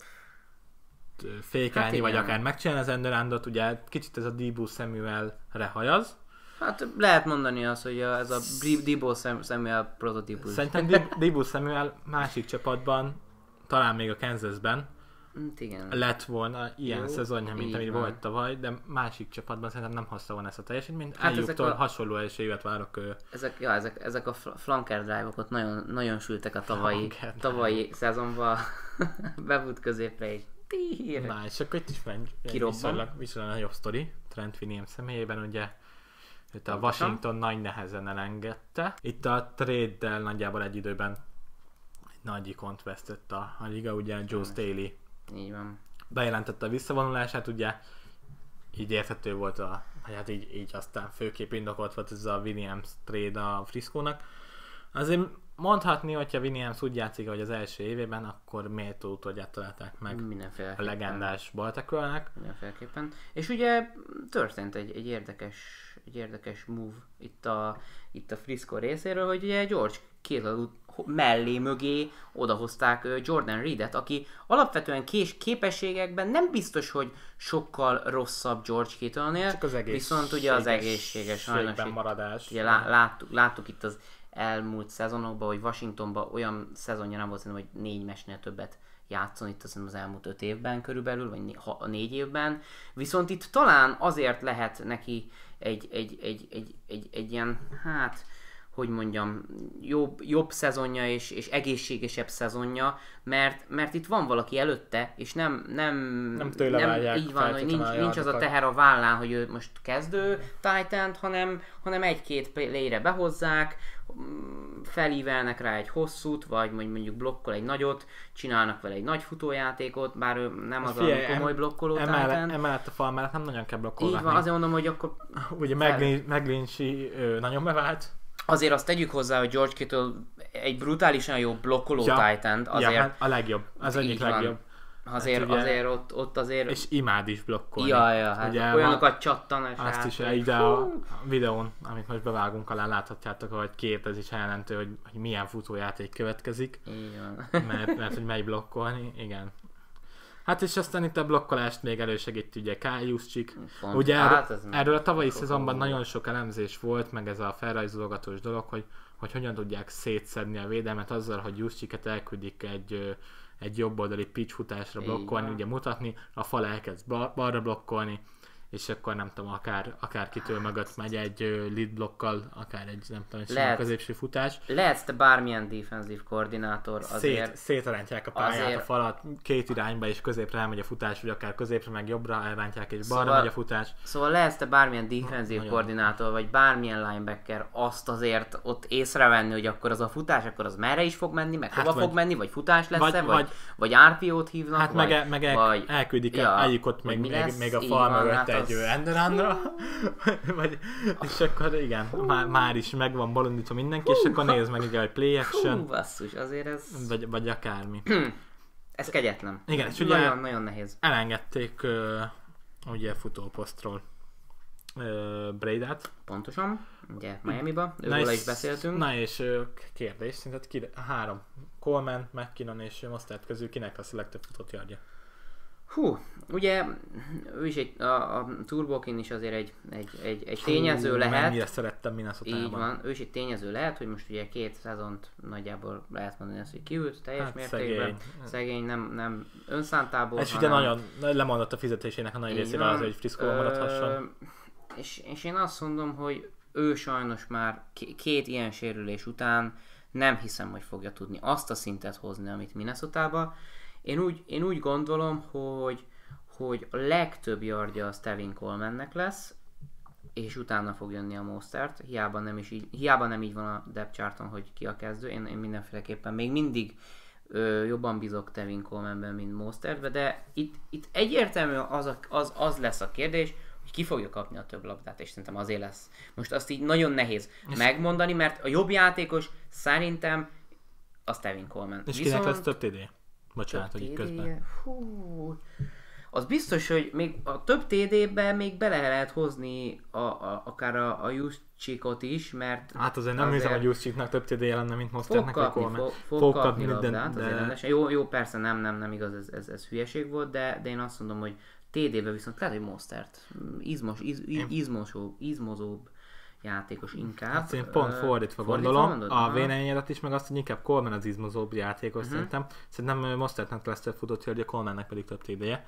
ö, fékelni, Hát vagy igen. akár megcsinálni az enderandot, ugye kicsit ez a Deebo Samuel-re hajaz. Hát lehet mondani azt, hogy a- ez a Debo Sam- Samuel prototípus. Szerintem Deebo- Deebo Samuel másik csapatban, talán még a Kansasben Hát igen. lett volna ilyen Jó, szezonja, mint így ami van. volt tavaly, de másik csapatban szerintem nem hozta volna ezt a teljesítményt. Hát Hát ezek Ayuktól a- hasonló első évet várok. Ö, Ezek, ja, ezek, ezek a fl- flanker drive-ok ott nagyon, nagyon sültek a tavalyi, Flanker drive. tavalyi szezonban. Befut középre és tír. Na, és akkor itt is van egy Kirobban. viszonylag, viszonylag nagyobb sztori Trent Williams személyében, ugye őt a Pontosan. Washington nagy nehezen elengedte. Itt a trade-del nagyjából egy időben egy nagy ikont vesztett a, a liga, ugye Joe Staley Így van. bejelentette a visszavonulását, ugye így érthető volt a, vagy hát így, így aztán főképp indokolt volt ez a Williams trade a Frisco-nak. Azért mondhatni, hogyha Williams úgy játszik, hogy az első évében, akkor méltó utódját találták meg a Mindenféleképpen. legendás Baltekölnek. Mindenféleképpen. És ugye történt egy, egy érdekes egy érdekes move itt a, itt a Frisco részéről, hogy ugye George Kittle mellé, mögé odahozták ö, Jordan Reedet, aki alapvetően kés képességekben nem biztos, hogy sokkal rosszabb George Kittle-nél, Csak az egészséges viszont ugye az egészséges sajnos ségben itt- maradás. Ugye lá, láttuk, láttuk itt az elmúlt szezonokban, hogy Washingtonban olyan szezonja nem volt, szerintem, hogy négy mesnél többet játszon itt az elmúlt öt évben körülbelül, vagy né- ha, négy évben. Viszont itt talán azért lehet neki egy, egy, egy, egy, egy, egy ilyen, hát, hogy mondjam, jobb, jobb szezonja és, és egészségesebb szezonja, mert, mert itt van valaki előtte, és nem, nem, Nem tőle várják így van, hogy feltétlenül nincs, a nincs az a yardokat. teher a vállán, hogy ő most kezdő titan, hanem, hanem egy-két playre behozzák, mm, felívelnek rá egy hosszút, vagy mondjuk blokkol egy nagyot, csinálnak vele egy nagy futójátékot, bár ő nem az a Figyelj, komoly em- blokkoló Emellett, titan. emellett a fal mellett nem nagyon kell Így blokkolgatni. van, azért mondom, hogy akkor Ugye Meglincsi nagyon bevált. azért azt tegyük hozzá, hogy George Kittle egy brutálisan jó blokkoló Ja, titan, azért, Ja, hát a legjobb. Az Így egyik van. legjobb. azért, hát ugye- azért ott, ott azért... És imád is blokkolni. Ja, ja, hát Ugye olyanokat csattan a Azt srác, is hogy ide a videón, amit most bevágunk alá, láthatjátok, hogy két ez is jelentő, hogy, hogy milyen futójáték következik, Így van. mert, mert hogy mely blokkolni, igen. Hát és aztán itt a blokkolást még elősegít ugye Kyle Juszczyk. Pont. Ugye Hát erről, ez erről a tavalyi meg- szezonban nagyon sok elemzés volt, meg ez a felrajzolgatós dolog, hogy, hogy hogyan tudják szétszedni a védelmet azzal, hogy Juszczyket elküldik egy, ö, egy jobboldali pitch futásra Így blokkolni, van. ugye mutatni, a fal elkezd bal, balra blokkolni, és akkor nem tudom, akár, akár kitől mögött megy egy ö, lead blokkal, akár egy nem tudom, egy sima Lehet. középső futás. Lehetsz te bármilyen defensív koordinátor, azért Szét, szétrántják a pályát, azért- a falat két irányba, és középre elmegy a futás, vagy akár középre meg jobbra elrántják, és balra Szóval- megy a futás. Szóval lehetsz te bármilyen defensív Nagyon. koordinátor, vagy bármilyen linebacker, azt azért ott észrevenni, hogy akkor az a futás, akkor az merre is fog menni, meg Hát hova vagy- fog menni, vagy futás lesz-e, vagy- vagy, vagy, vagy er pé ó-t hívnak, Hát vagy, meg, meg el, vagy elküldik ja, ja, eljükott vagy még, mi még, lesz, még a így fal van, mögött hát egy az- az... enderunra, vagy, és akkor igen, már, már is megvan bolondítva mindenki, és akkor nézd meg igen, hogy play Hú, action, basszus, azért ez, vagy, vagy akármi. ez kegyetlen. Igen, és ugye- Nagyon, nagyon nehéz. Elengedték uh, ugye futóposztról uh, Bradát. Pontosan, ugye Miami-ba, Na őről és- is beszéltünk. Na és uh, kérdés, szerinted ki, három, Coleman, McKinnon és Mostert közül kinek lesz a legtöbb futott yardja? Hú, ugye ő is egy, a, a Turbokin is azért egy, egy, egy, egy tényező Hú, lehet. Mennyire szerettem Minnesotában. Így van, ő is egy tényező lehet, hogy most ugye két szezont nagyjából lehet mondani azt, hogy kiült teljes Hát mértékben. szegény. Szegény, nem, nem önszántából, És ugye hanem... nagyon lemondott a fizetésének a nagy Így részével van. az, hogy Friscoban maradhasson. Ö, és, és én azt mondom, hogy ő sajnos már k- két ilyen sérülés után nem hiszem, hogy fogja tudni azt a szintet hozni, amit Minnesotába. Én úgy, én úgy gondolom, hogy, hogy a legtöbb yardja az Tevin Colemannek lesz, és utána fog jönni a Mostert. Hiába nem, is így, hiába nem így van a depth charton, hogy ki a kezdő. Én, én mindenféleképpen még mindig ö, jobban bízok Tevin Colemanben, mint Mostertbe, de itt, itt egyértelműen az, a, az, az lesz a kérdés, hogy ki fogja kapni a több labdát, és szerintem azért lesz. Most azt így nagyon nehéz és megmondani, mert a jobb játékos szerintem az Tevin Coleman. És kinek lesz több té dé? Bocsánat, hogy így közben. Hú, az biztos, hogy még a több té dé-ben még bele lehet hozni a, a, akár a, a Juszcsikot is, mert... Hát azért nem hiszem, hogy Juszcsiknak több té dé lenne, mint Mostertnek vagy Coleman. Fog, fog, fog kapni labdát, de... azért rendesen. Jó, jó, persze nem, nem, nem igaz, ez, ez, ez hülyeség volt, de, de én azt mondom, hogy té dé-ben viszont lehet, hogy Mostert. Izmos, iz, izmosó, izmozóbb játékos inkább. Hát én pont fordítva gondolom, a véleményedet is, meg azt, hogy inkább Coleman az izmozóbb játékos uh-huh. szerintem. Szerintem Mostertnek lesz több futott yardja, Colemannek pedig több té dé-je.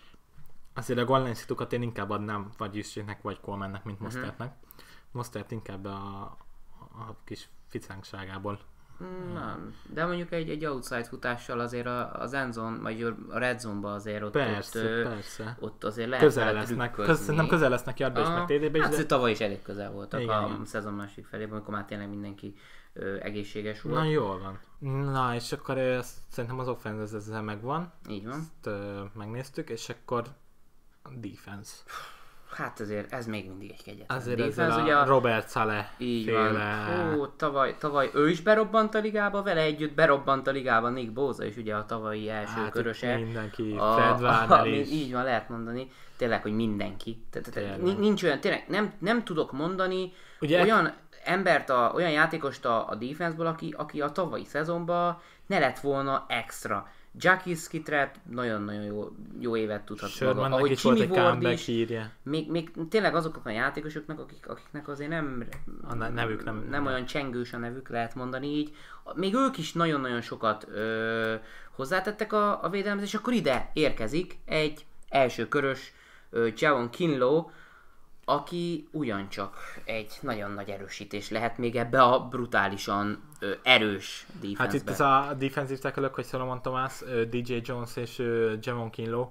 Azért a goal-line szitukat én inkább adnám vagy Juszcsiknek, vagy Colemannek, mint uh-huh. Mostertnek. Mostert inkább a, a kis ficánkságából. Nem, de mondjuk egy, egy outside futással azért az endzone, vagy a red zone-ba azért ott, persze, ott, persze. ott azért lehet közel lesznek, köz, szerintem közel lesznek yardba is, meg té dé-be is. Hát de... tavaly is elég közel voltak igen, a igen. szezon másik felében, amikor már tényleg mindenki ö, egészséges volt. Na jól van. Na és akkor ö, szerintem az offense ezzel megvan. Így van. Ezt ö, megnéztük, és akkor a defense. Hát azért ez még mindig egy kegyetlen. Azért defense, ezzel ugye a Robert Saleh így féle... van. Ó, tavaly, tavaly ő is berobbant a ligába, vele együtt berobbant a ligába Nick Bosa is, ugye a tavalyi első hát köröse. mindenki, a, Fred Warner a, is. Így van, lehet mondani. Tényleg, hogy mindenki. Tehát, Tényleg. nincs olyan, tényleg nem, nem tudok mondani ugye olyan embert, a, olyan játékost a, a defense-ból, aki, aki a tavalyi szezonban ne lett volna extra. Jackie Skittret nagyon-nagyon jó, jó évet tudhat Shermannek maga. Ahogy is volt Jimmy egy Ward comeback is, hírje. még, még tényleg azoknak a játékosoknak, akik, akiknek azért nem, A nevük nem, nem olyan csengős a nevük, lehet mondani így. Még ők is nagyon-nagyon sokat ö, hozzátettek a, a védelemhez, és akkor ide érkezik egy első körös ö, Javon Kinlaw, aki ugyancsak egy nagyon nagy erősítés lehet még ebbe a brutálisan ö, erős defense-be. Hát itt ez a defensive tackle-ök, hogy Solomon Thomas, dé dzsé Jones és Javon Kinlaw.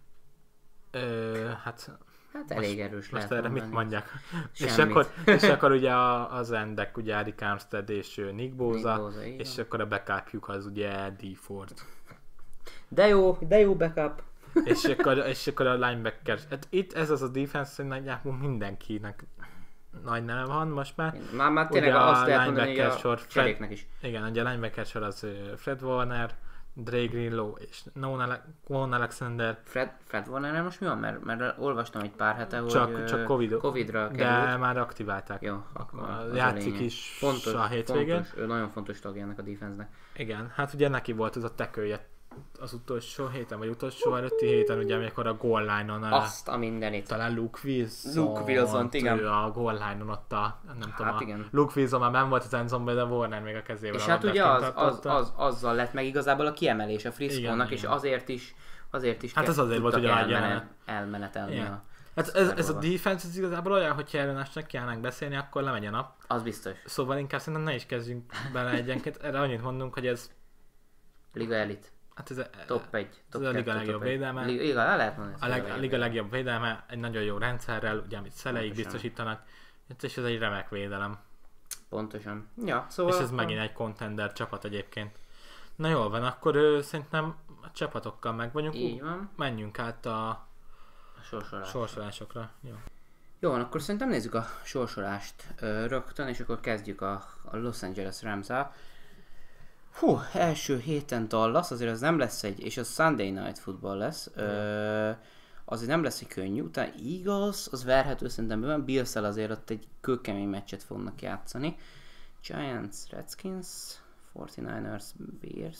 Ö, hát Hát elég most, erős most lehet erre mondani. mit mondjak? Semmit. és, akkor, és akkor ugye az endek, ugye Arik Armstead és Nick Bosa, Nick Bosa, és akkor a backupjuk az ugye Dee Ford. De jó, de jó backup. és, akkor, és akkor a linebacker. Hát itt ez az a defense, hogy nagyjából mindenkinek nagy neve van most már. Már, már tényleg ugye azt a lehet mondani, hogy a sor, cseréknek is. Igen, ugye a linebacker sor az Fred Warner, Dre Greenlaw és Kwon Alexander. Fred, Fred Warner most mi van? Mert, mert olvastam egy pár hete, hogy csak, csak COVID, Covidra de került. már aktiválták. Jó, akkor játszik is fontos, a hétvégén. Fontos, ő nagyon fontos tagja ennek a defense-nek. Igen, hát ugye neki volt ez a tekője az utolsó héten, vagy utolsó előtti héten, ugye amikor a goal line-on a, azt a mindenit. talán Luke Wilson, Luke Wilson, igen. ő a goal line-on ott a, nem Hát tudom, a igen. Luke Wilson már nem volt az endzone, de Warner még a kezével. És a hát ugye az, az, tartotta. az, azzal lett meg igazából a kiemelés a Frisco-nak, Igen, és igen. azért is, azért is Hát az azért volt, tudtak hogy a nagy elmenet, jelenet. elmenetelni Igen. a Hát ez, ez a defense ez igazából olyan, hogyha ellenesnek kellene beszélni, akkor lemegy a nap. Az biztos. Szóval inkább szerintem ne is kezdjünk bele egyenként. Erre annyit mondunk, hogy ez... Liga elit. Hát ez, Top egy. Top ez a liga kettő, legjobb top egy. védelme. Liga, liga, lehet mondani. A, leg, a liga legjobb védelme, egy nagyon jó rendszerrel, ugye amit szeleik Pontosan. biztosítanak, és ez egy remek védelem. Pontosan. Ja, szóval... És ez megint egy contender csapat egyébként. Na jól van, akkor ő, szerintem a csapatokkal meg vagyunk. Így van. Menjünk át a A sorsolás. sorsolásokra. Jó. Jó, van, akkor szerintem nézzük a sorsolást ö, rögtön, és akkor kezdjük a, a Los Angeles Rams-el. Hú, első héten Dallas, azért az nem lesz egy, és az Sunday Night Football lesz, ö, azért nem lesz egy könnyű, utána Eagles, az verhető szerintem bőven, Bills-el azért ott egy kőkemény meccset fognak játszani. Giants, Redskins, negyvenkilencesek, Bears,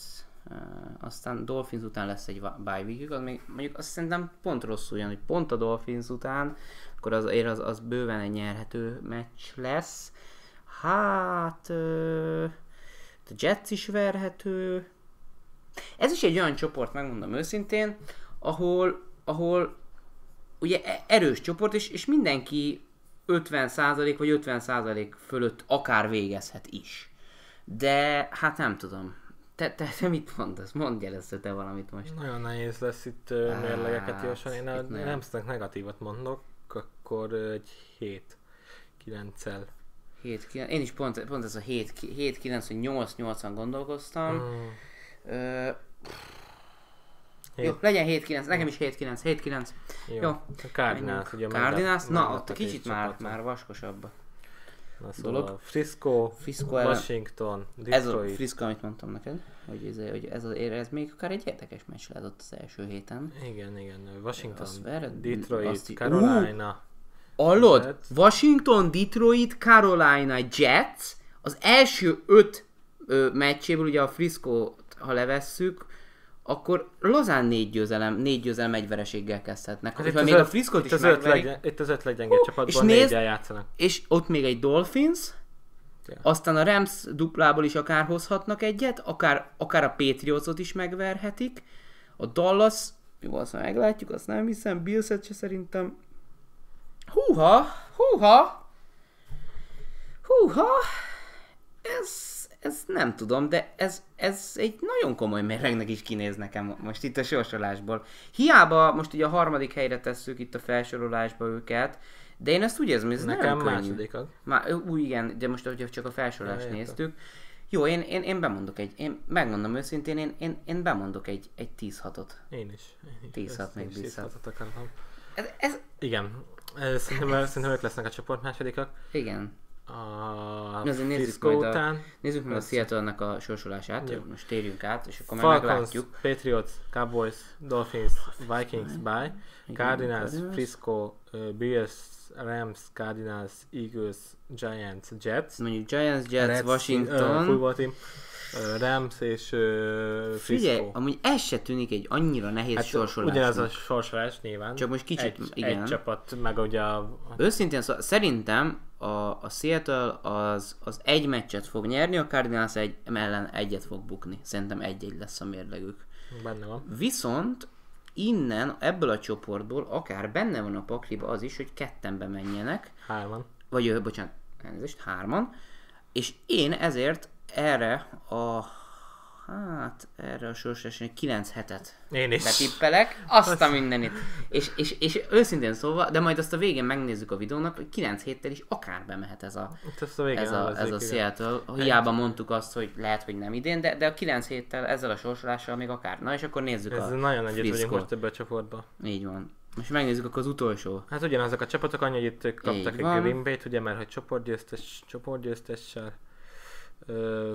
Uh, aztán Dolphins után lesz egy bye weekjük, az még mondjuk azt szerintem pont rosszul jön, hogy pont a Dolphins után, akkor az, az, az bőven egy nyerhető meccs lesz. Hát uh, a Jets is verhető. Ez is egy olyan csoport, megmondom őszintén, ahol, ahol ugye erős csoport, és, és mindenki ötven százalék vagy ötven százalék fölött akár végezhet is. De hát nem tudom. Te, te, te mit mondasz? Mondj először te valamit most. Nagyon nehéz lesz itt uh, mérlegeket jósolni. Én a Ramsnek negatívat mondok, akkor uh, egy hét kilenccel. hét kilenc Én is pont, pont ez a hét kilenc vagy nyolc nyolcan gondolkoztam. Mm. Ö, jó, legyen hét kilenc, nekem is hét kilenc, hét kilenc. Jó. Jó. A Cardinals, ugye Cardinals, na ott kicsit már, már vaskosabb. Na szóval Frisco, Frisco Washington, Detroit. Ez a Frisco, amit mondtam neked, hogy ez, hogy ez, az, ez még akár egy érdekes meccs lehet ott az első héten. Igen, igen. Washington, vered, Detroit, Carolina. Hallod? Washington, Detroit, Carolina, Jets. Az első öt ö, meccséből, ugye a Frisco-t, ha levesszük, akkor lazán négy győzelem, négy győzelem egy vereséggel kezdhetnek. Hát itt, még öt, a Frisco-t is megverik. Legyen, itt az öt leggyengébb csapatból néggyel játszanak. És ott még egy Dolphins, ja. Aztán a Rams duplából is akár hozhatnak egyet, akár, akár a Patriotsot is megverhetik. A Dallas, jó, azt meglátjuk, azt nem hiszem, Bills-et se szerintem. Húha, húha, húha, ez... Ez nem tudom, de ez, ez egy nagyon komoly mérlegnek is kinéz nekem most itt a sorsolásból. Hiába most ugye a harmadik helyre tesszük itt a felsorolásba őket, de én ezt úgy érzem, hogy ez nekem nem könnyű. Másodikak. Már, úgy igen, de most hogyha csak a felsorolást néztük. Jó, én, én, én bemondok egy, én megmondom őszintén, én, én, én bemondok egy, egy tíz hatot. Én is. tíz hat még bízhat. Ez, ez... Igen, szerintem, szerintem ők lesznek a csoport másodikak. Igen. A nézzük meg a, nézzük meg a Seattle-nek a sorsolását, jó. Most térjünk át, és akkor Falcons, már meglátjuk. Patriots, Cowboys, Dolphins, Vikings, bye, Cardinals, Frisco, uh, Bills, Rams, Cardinals, Eagles, Giants, Jets. Mondjuk Giants, Jets, Reds, Washington. Uh, football team. Uh, Rams és uh, Frisco. Figyelj, amúgy ez se tűnik egy annyira nehéz hát sorsolás. Ugyanaz a sorsolás nyilván. Csak most kicsit, egy, igen. Egy csapat, meg ugye a... Őszintén szóval, szerintem a, a Seattle az, az egy meccset fog nyerni, a Cardinals egy, ellen egyet fog bukni. Szerintem egy-egy lesz a mérlegük. Benne van. Viszont innen, ebből a csoportból akár benne van a pakliba az is, hogy ketten bemenjenek. Hárman. Vagy, ö, bocsánat, elnézést, hárman. És én ezért erre a hát erre a sorsolásra kilenc hetet én is betippelek, azt a mindenit. És, és, és őszintén szóval, de majd azt a végén megnézzük a videónak, hogy kilenc héttel is akár bemehet ez a, a ez a, ez a Seattle. Hiába mondtuk azt, hogy lehet, hogy nem idén, de, de a kilenc héttel ezzel a sorsolással még akár. Na és akkor nézzük ez a Ez nagyon egyet vagyunk Frisco. most ebbe a csoportba. Így van. Most megnézzük akkor az utolsó. Hát ugyanazok a csapatok, annyi, hogy itt kaptak egy Green Bay-t, ugye, mert hogy csoportgyőztes, csoportgyőztessel. Ö...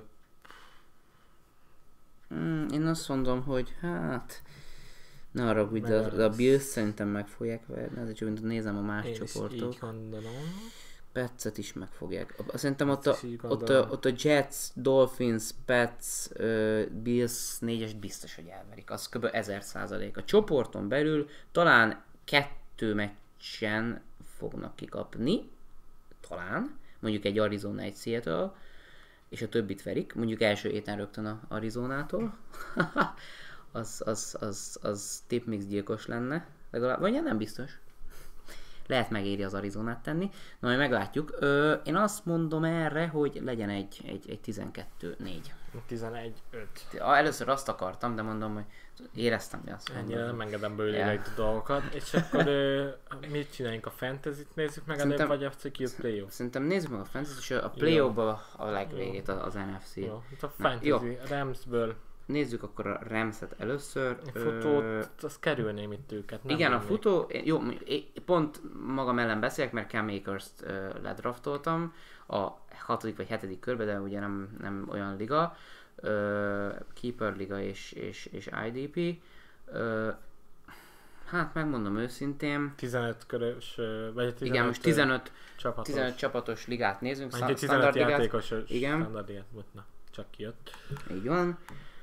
Hmm, én azt mondom, hogy hát... Ne arra, hogy de, de a Bills szerintem meg fogják verni, azért csak nézem a más én csoportok. Így gondolom. Petset is meg fogják. Szerintem ott a, ott, a, ott a Jets, Dolphins, Pets, uh, Bills négyes biztos, hogy elverik. Az kb. ezer százalék. A csoporton belül talán kettő meccsen fognak kikapni. Talán. Mondjuk egy Arizona, egy Seattle. És a többit verik. Mondjuk első héten rögtön a Arizonától. az, az, az, az tipmix gyilkos lenne. Legalább, vagy nem biztos. Lehet megéri az Arizonát tenni. Na, majd meglátjuk. Ö, én azt mondom erre, hogy legyen egy, egy, egy tizenkettő négy. tizenegy öt. Először azt akartam, de mondom, hogy éreztem, hogy azt mondom. Ennyire nem engedem bőlére yeah. a dolgokat. És akkor ö, mit csináljunk? A fantasy-t nézzük meg előbb, vagy azt, hogy ki a playoff? Szerintem nézzük meg a fantasy, és a playoff-ba a legvégét az en ef cé. Jó, itt a fantasy, a Ramsből. Nézzük akkor a Ramset először. A futót, Ö... azt kerülném itt őket. Nem igen, a futó, jó, pont magam ellen beszélek, mert Cam Akers-t uh, ledraftoltam a hatodik vagy hetedik körbe, de ugye nem, nem olyan liga. Uh, Keeper liga és, és, és i dé pé. Uh, hát megmondom őszintén. tizenöt körös, vagy tizenöt igen, most tizenöt csapatos, tizenöt csapatos ligát nézünk. Egy tizenöt játékos igen. standard ligát, na, csak kijött. Így van.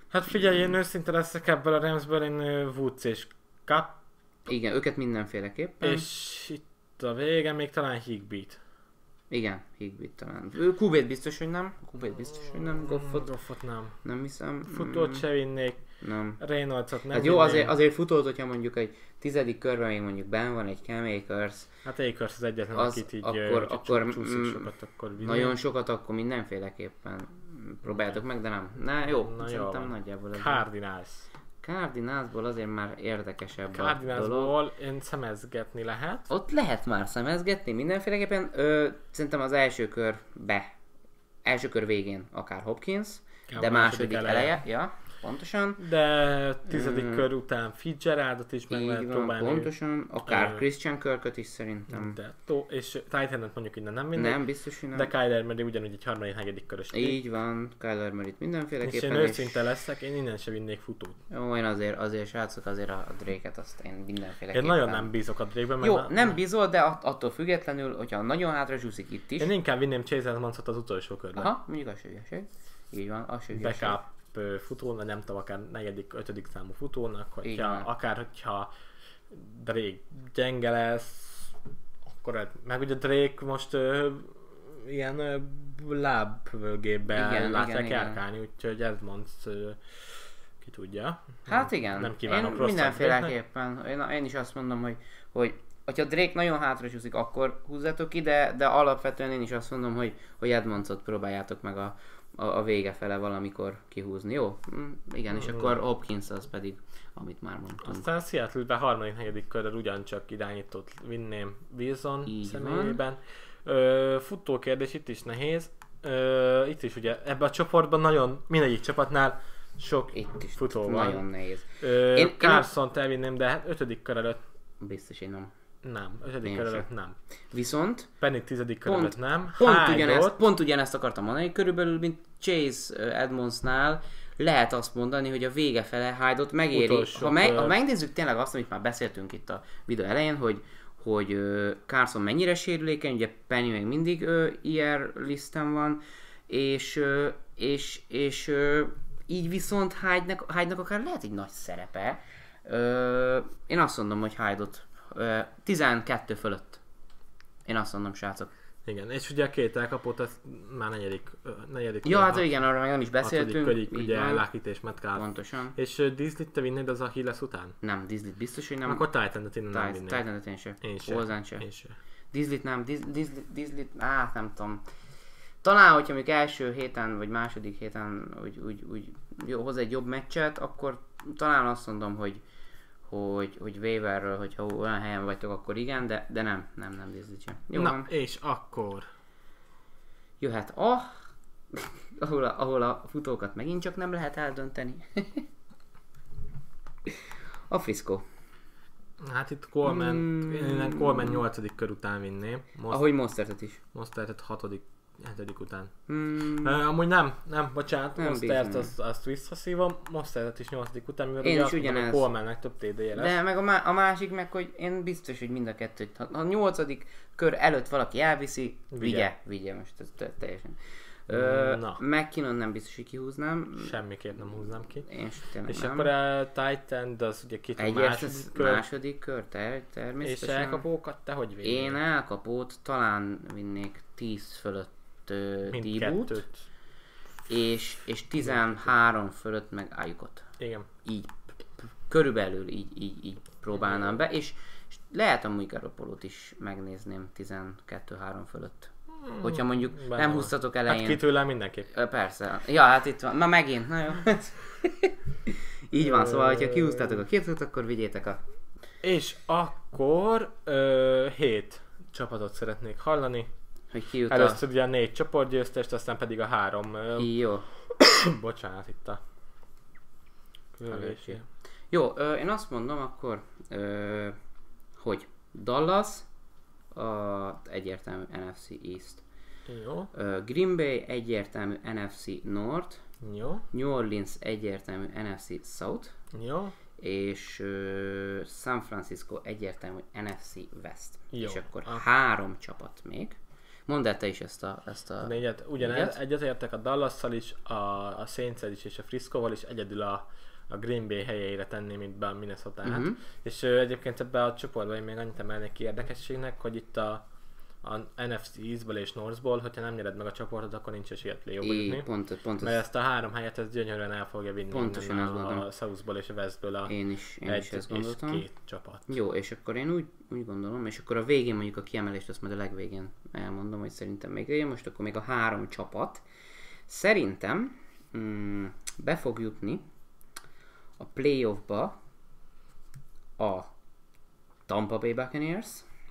Hát figyelj, én őszinte leszek ebből a Ramsből, én Woods és Cup. Igen, őket mindenféleképpen. És itt a vége még talán Higbee-t. Igen, Higbee talán. Ő Kubét biztos, hogy nem. Kubét biztos, hogy nem. Goffot. Goffot nem. Nem hiszem. Futót se vinnék. Nem. Reynoldsot nem Hát jó, azért, azért futót, hogyha mondjuk egy tizedik körben még mondjuk benn van egy Cam Akers. Hát Akers az egyetlen, az, akit így akkor, akkor csúszik mm, sokat, akkor vinni. nagyon sokat, akkor mindenféleképpen próbáljátok meg, de nem. Na jó, Na szerintem jó. nagyjából ez. Cardinals. Cardinalsból azért már érdekesebb a dolog. Cardinalsból én szemezgetni lehet. Ott lehet már szemezgetni mindenféleképpen. Ö, szerintem az első körbe, első kör végén akár Hopkins, Ja, de második eleje. eleje. Ja, pontosan. De tizedik Mm. kör után Fitzgeraldot is meg Így lehet van, próbálni. pontosan. Akár Ö, Christian Kirköt is szerintem. De, tó, és Titanet mondjuk innen nem mindegy. Nem, biztos, hogy nem. De Kyler Murray ugyanúgy egy harmadik, negyedik körös. Így van, Kyler Murray-t És mindenféleképpen. én őszinte leszek, én innen se vinnék futót. Jó, én azért, azért srácok, azért a Drake-et azt én mindenféleképpen. Én nagyon nem bízok a Drake-ben. Jó, a, nem bízol, de att- attól függetlenül, hogyha nagyon hátra zsúszik itt is. Én inkább vinném Chase Edmondsot az utolsó körben. Aha, mondjuk az se hülyeség. Így van, az se hülyeség. Backup ö, futónak, nem tudom, akár negyedik, ötödik számú futónak, Így hogyha, van. akár hogyha Drake gyenge lesz, akkor ez- meg ugye Drake most ö, ilyen ö, lábvölgébe Igen, látják igen, járkálni, úgyhogy Edmonds ö, ki tudja. Hát igen, Nem kívánok én rosszat mindenféleképpen, én, én is azt mondom, hogy, hogy hogyha Drake nagyon hátra csúszik, akkor húzzátok ki, de, de alapvetően én is azt mondom, hogy, hogy Edmondsot próbáljátok meg a, a, a vége fele valamikor kihúzni, jó? Mm, igen, és akkor Hopkins az pedig, amit már mondtunk. Aztán Seattle-ben harmadik, negyedik körrel ugyancsak irányítót vinném Wilson Így személyében. Ö, futó kérdés itt is nehéz. Ö, itt is ugye ebben a csoportban nagyon, mindegyik csapatnál sok Itt is futó van. nagyon nehéz. Ö, Én- én- Carson-t elvinném, de hát ötödik kör előtt Biztos, hogy nem. nem. Ötödik Én kör sem. előtt nem. Viszont Penny tizedik kör Pont- előtt nem. Pont Hyde-ot- ugyanezt, pont ugyanezt akartam mondani, körülbelül mint Chase uh, Edmondsnál lehet azt mondani, hogy a vége fele Hyde-ot megéri. Utolsó Ha, meg, ha kör. megnézzük tényleg azt, amit már beszéltünk itt a videó elején, hogy hogy uh, Carson mennyire sérülékeny, ugye Penny még mindig uh, I R listen van, és, uh, és, és uh, így viszont Hyde-nek, Hyde-nak akár lehet egy nagy szerepe. Uh, én azt mondom, hogy Hyde-ot uh, tizenkettő fölött. Én azt mondom, srácok. Igen, és ugye a két elkapott, az már negyedik, ö, negyedik Ja, kör, hát igen, arra meg nem is hatodik beszéltünk. körig, így ugye van. Luckett és Metcalf. Pontosan. És uh, Disney-t te vinnéd az Achilles után? Nem, Disney biztos, hogy nem. Nem. Akkor Titan-et innen nem vinném. Titan-et én sem. Én sem. Hozzánk sem. Én sem. Disney-t nem, Dis- Disney, Disney, á, nem tudom. Talán, hogyha még első héten, vagy második héten úgy, úgy, úgy jó, hoz egy jobb meccset, akkor talán azt mondom, hogy hogy, hogy waiverről, hogyha olyan helyen vagytok, akkor igen, de, de nem, nem, nem Disney sem. Jó, Na, van. és akkor... Jöhet a... ahol, a, ahol a futókat megint csak nem lehet eldönteni. A Frisco. Hát itt Coleman, Mm. én innen Coleman nyolcadik kör után vinném. Most, Ahogy Monstertet is. Mostertet hatodik, hetedik után. Hmm. Uh, amúgy nem, nem, bocsánat, Nem Mostert bízom. azt, azt visszaszívom, Mostertet is nyolcadik után, mivel Én ugye is azt mondom, hogy ugyanez. Colemannek több té dé-je lesz. De meg a, má- a másik meg, hogy én biztos, hogy mind a kettőt, ha a nyolcadik kör előtt valaki elviszi, vigye, Vigye. vigye most, ez te- teljesen. Ö, Na. McKinnon nem biztos, hogy kihúznám. Semmiképp nem húznám ki. Én sem tényleg És nem. akkor a Titan, de az ugye két Egyért második ez kör. második kör, ter- És természetesen. elkapókat te hogy vinnél? Én elkapót talán vinnék tíz fölött uh, Dibút, Mindkettőt. és, és tizenhárom fölött meg Ayukot. Igen. Így, körülbelül így, így, így próbálnám be, és, és lehet amúgy Garoppolót is megnézném tizenkettő három fölött. Hogyha mondjuk Benne nem van. húztatok Hát elején. ki tőlem mindenképp. Ö, Persze. Ja, hát itt van. Ma megint. Na jó. Így van, szóval, hogyha kihúztátok a képzőt, akkor vigyétek a... És akkor ö, hét csapatot szeretnék hallani. Hogy ki jut a... Először ugye a négy csoportgyőztest, aztán pedig a három... Ö, Jó. bocsánat, itt a... Előség. Jó, ö, én azt mondom akkor, ö, hogy Dallas a egyértelmű en ef cé East. Jó, Ö, Green Bay egyértelmű en ef cé North, jó, New Orleans egyértelmű en ef cé South, jó. és ö, San Francisco egyértelmű en ef cé West. Jó. És akkor Ah. három csapat még. Mondd el te is ezt a... Ezt a... Négyet, ugyanez, egyetértek a Dallasszal is, a, a Saints-el is és a Friscoval is, egyedül a, a Green Bay helyeire tenném itt be a Minnesotát. Uh-huh. És ö, egyébként ebben a csoportban én még annyit emelnék ki érdekességnek, hogy itt a, a en ef cé East-ből és North-ból, hogyha nem nyered meg a csoportot, akkor nincs esélyed play-offba jutni. Pont, pont mert ezt a három helyet ez gyönyörűen el fogja vinni. Pontosan a, a South-ból és a West-ből a én is, én egy is ezt és gondoltam. két csapat. Jó, és akkor én úgy, úgy gondolom, és akkor a végén mondjuk a kiemelést, azt majd a legvégén elmondom, hogy szerintem még legyen. Most akkor még a három csapat. Szerintem mm, be fog jutni a playoffba a Tampa Bay Buccaneers,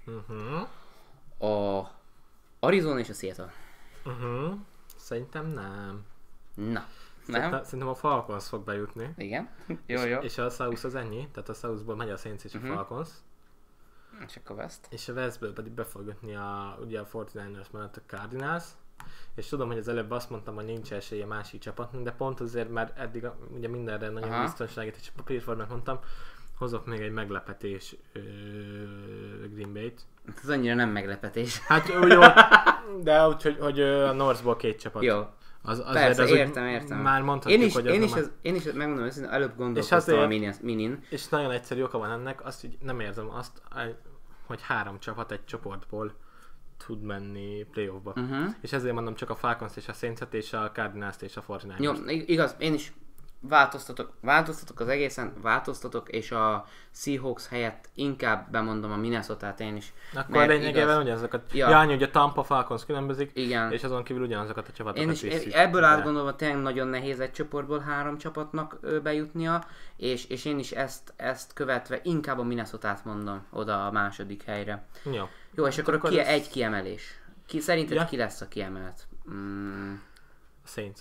uh-huh. a Arizona és a Seattle. Uh-huh. Szerintem nem. Na, Szerintem, nem? szerintem a Falcons fog bejutni. Igen. Jó, és, jó. És a South az ennyi, tehát a Southból megy a Saints és a uh-huh. Falcons. És akkor West. És a Westből pedig be fog jutni a, ugye a negyvenkilencesek mellett a Cardinals. És tudom, hogy az előbb azt mondtam, hogy nincs esélye másik csapatnak, de pont azért, mert eddig a, ugye mindenre nagyon Aha. biztonságét és a papírformát mondtam, hozok még egy meglepetés ö, Green Bay-t. Ez annyira nem meglepetés. Hát jó, de úgy, hogy, hogy a Northból két csapat. Jó. Az, az persze, az, értem, értem. Már mondhatjuk, én is, hogy én is, már... az, én is megmondom őszintén, előbb gondolkoztam a minin, minin. És nagyon egyszerű oka van ennek, azt így nem érzem azt, hogy három csapat egy csoportból tud menni playoffba. Uh-huh. És ezért mondom csak a Falcons és a Saints-et és a Cardinals-t és a negyvenkilencest. Jó, igaz, én is változtatok, változtatok az egészen, változtatok, és a Seahawks helyett inkább bemondom a Minnesotát én is. Akkor lényegében ugyanazokat, ja. Jányi, hogy a Tampa Falcons különbözik, igen. És azon kívül ugyanazokat a csapatokat én is, visszük. Ebből átgondolva tényleg nagyon nehéz egy csoportból három csapatnak bejutnia, és, és én is ezt, ezt követve inkább a Minnesotát mondom oda a második helyre. Jó. Jó, és akkor, akkor ez... egy kiemelés. Ki, szerinted ja. ki lesz a kiemelt? Mm. A Saints.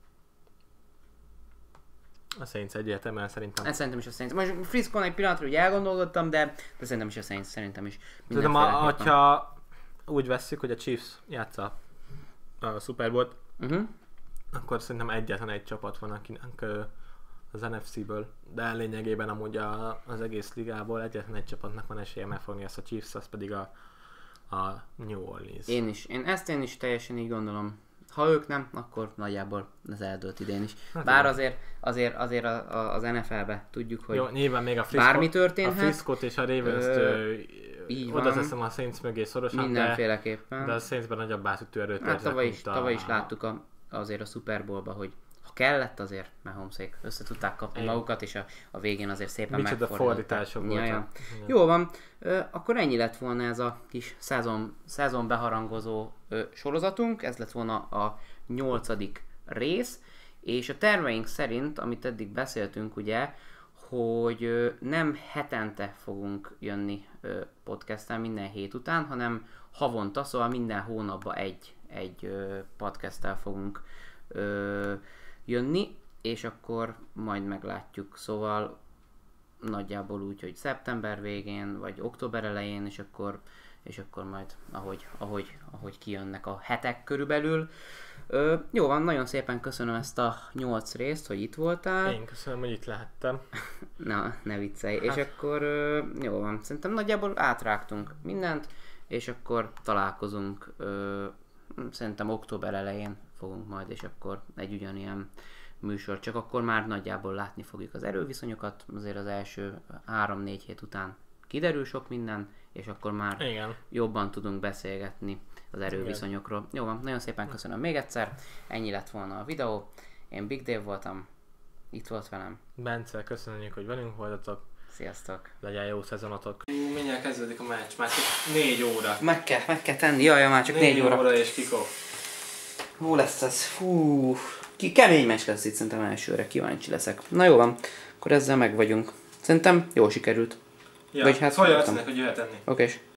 A Saints egyértelműen szerintem. Ez szerintem is a Saints. Most Frisco-n egy pillanatra úgy elgondolkodtam, de, de szerintem is a Saints, szerintem is. Tudom, ha úgy vesszük, hogy a Chiefs játsza a Super Bowl-t, uh-huh. akkor szerintem egyetlen egy csapat van, akinek az en ef cé-ből, de lényegében amúgy a, az egész ligából egyetlen egy csapatnak van esélye megfogni ezt a Chiefs, az pedig a, a New Orleans. Én is. Én ezt én is teljesen így gondolom. Ha ők nem, akkor nagyjából ez eldőlt idén is. Hát bár azért, azért, azért a, a, az en ef el-be tudjuk, hogy jó, nyilván még a Frisco, bármi történhet. A Frisco-t és a Ravens-t oda teszem a Saints mögé szorosan, mindenféleképpen. De, de a Saints-ben nagyobb átütő erőt hát tavaly is, a... tavaly is láttuk a, azért a Super Bowl-ba, hogy ha kellett azért, Mahomeszék össze tudták kapni Én. magukat, és a, a végén azért szépen micsoda fordítások voltak. Ja. Jó van, ö, akkor ennyi lett volna ez a kis szezon, szezon beharangozó ö, sorozatunk, ez lett volna a nyolcadik rész, és a terveink szerint, amit eddig beszéltünk, ugye, hogy ö, nem hetente fogunk jönni ö, podcasttel minden hét után, hanem havonta, szóval minden hónapban egy, egy ö, podcasttel fogunk ö, jönni, és akkor majd meglátjuk. Szóval nagyjából úgy, hogy szeptember végén, vagy október elején, és akkor, és akkor majd ahogy, ahogy, ahogy kijönnek a hetek körülbelül. Ö, jó van, nagyon szépen köszönöm ezt a nyolc részt, hogy itt voltál. Én köszönöm, hogy itt lehettem. Na, ne viccelj. Hát. És akkor ö, jó van, szerintem nagyjából átrágtunk mindent, és akkor találkozunk, ö, szerintem október elején fogunk majd, és akkor egy ugyanilyen műsor, csak akkor már nagyjából látni fogjuk az erőviszonyokat, azért az első három-négy hét után kiderül sok minden, és akkor már Igen. jobban tudunk beszélgetni az erőviszonyokról. Igen. Jó van, nagyon szépen köszönöm még egyszer, ennyi lett volna a videó, én Big Dave voltam, itt volt velem. Bence, köszönjük, hogy velünk voltatok. Sziasztok. Legyen jó szezonotok. Mindjárt kezdődik a meccs, már csak négy óra. Meg kell, meg kell tenni, jaj, már csak négy, négy óra. óra és kikop. Hú lesz ez, fú, ki kemény meccs lesz itt, szerintem elsőre, kíváncsi leszek. Na jó van, akkor ezzel meg vagyunk. Szerintem jól sikerült. Ja, hát szóljál azt, hogy jöhet enni. Oké.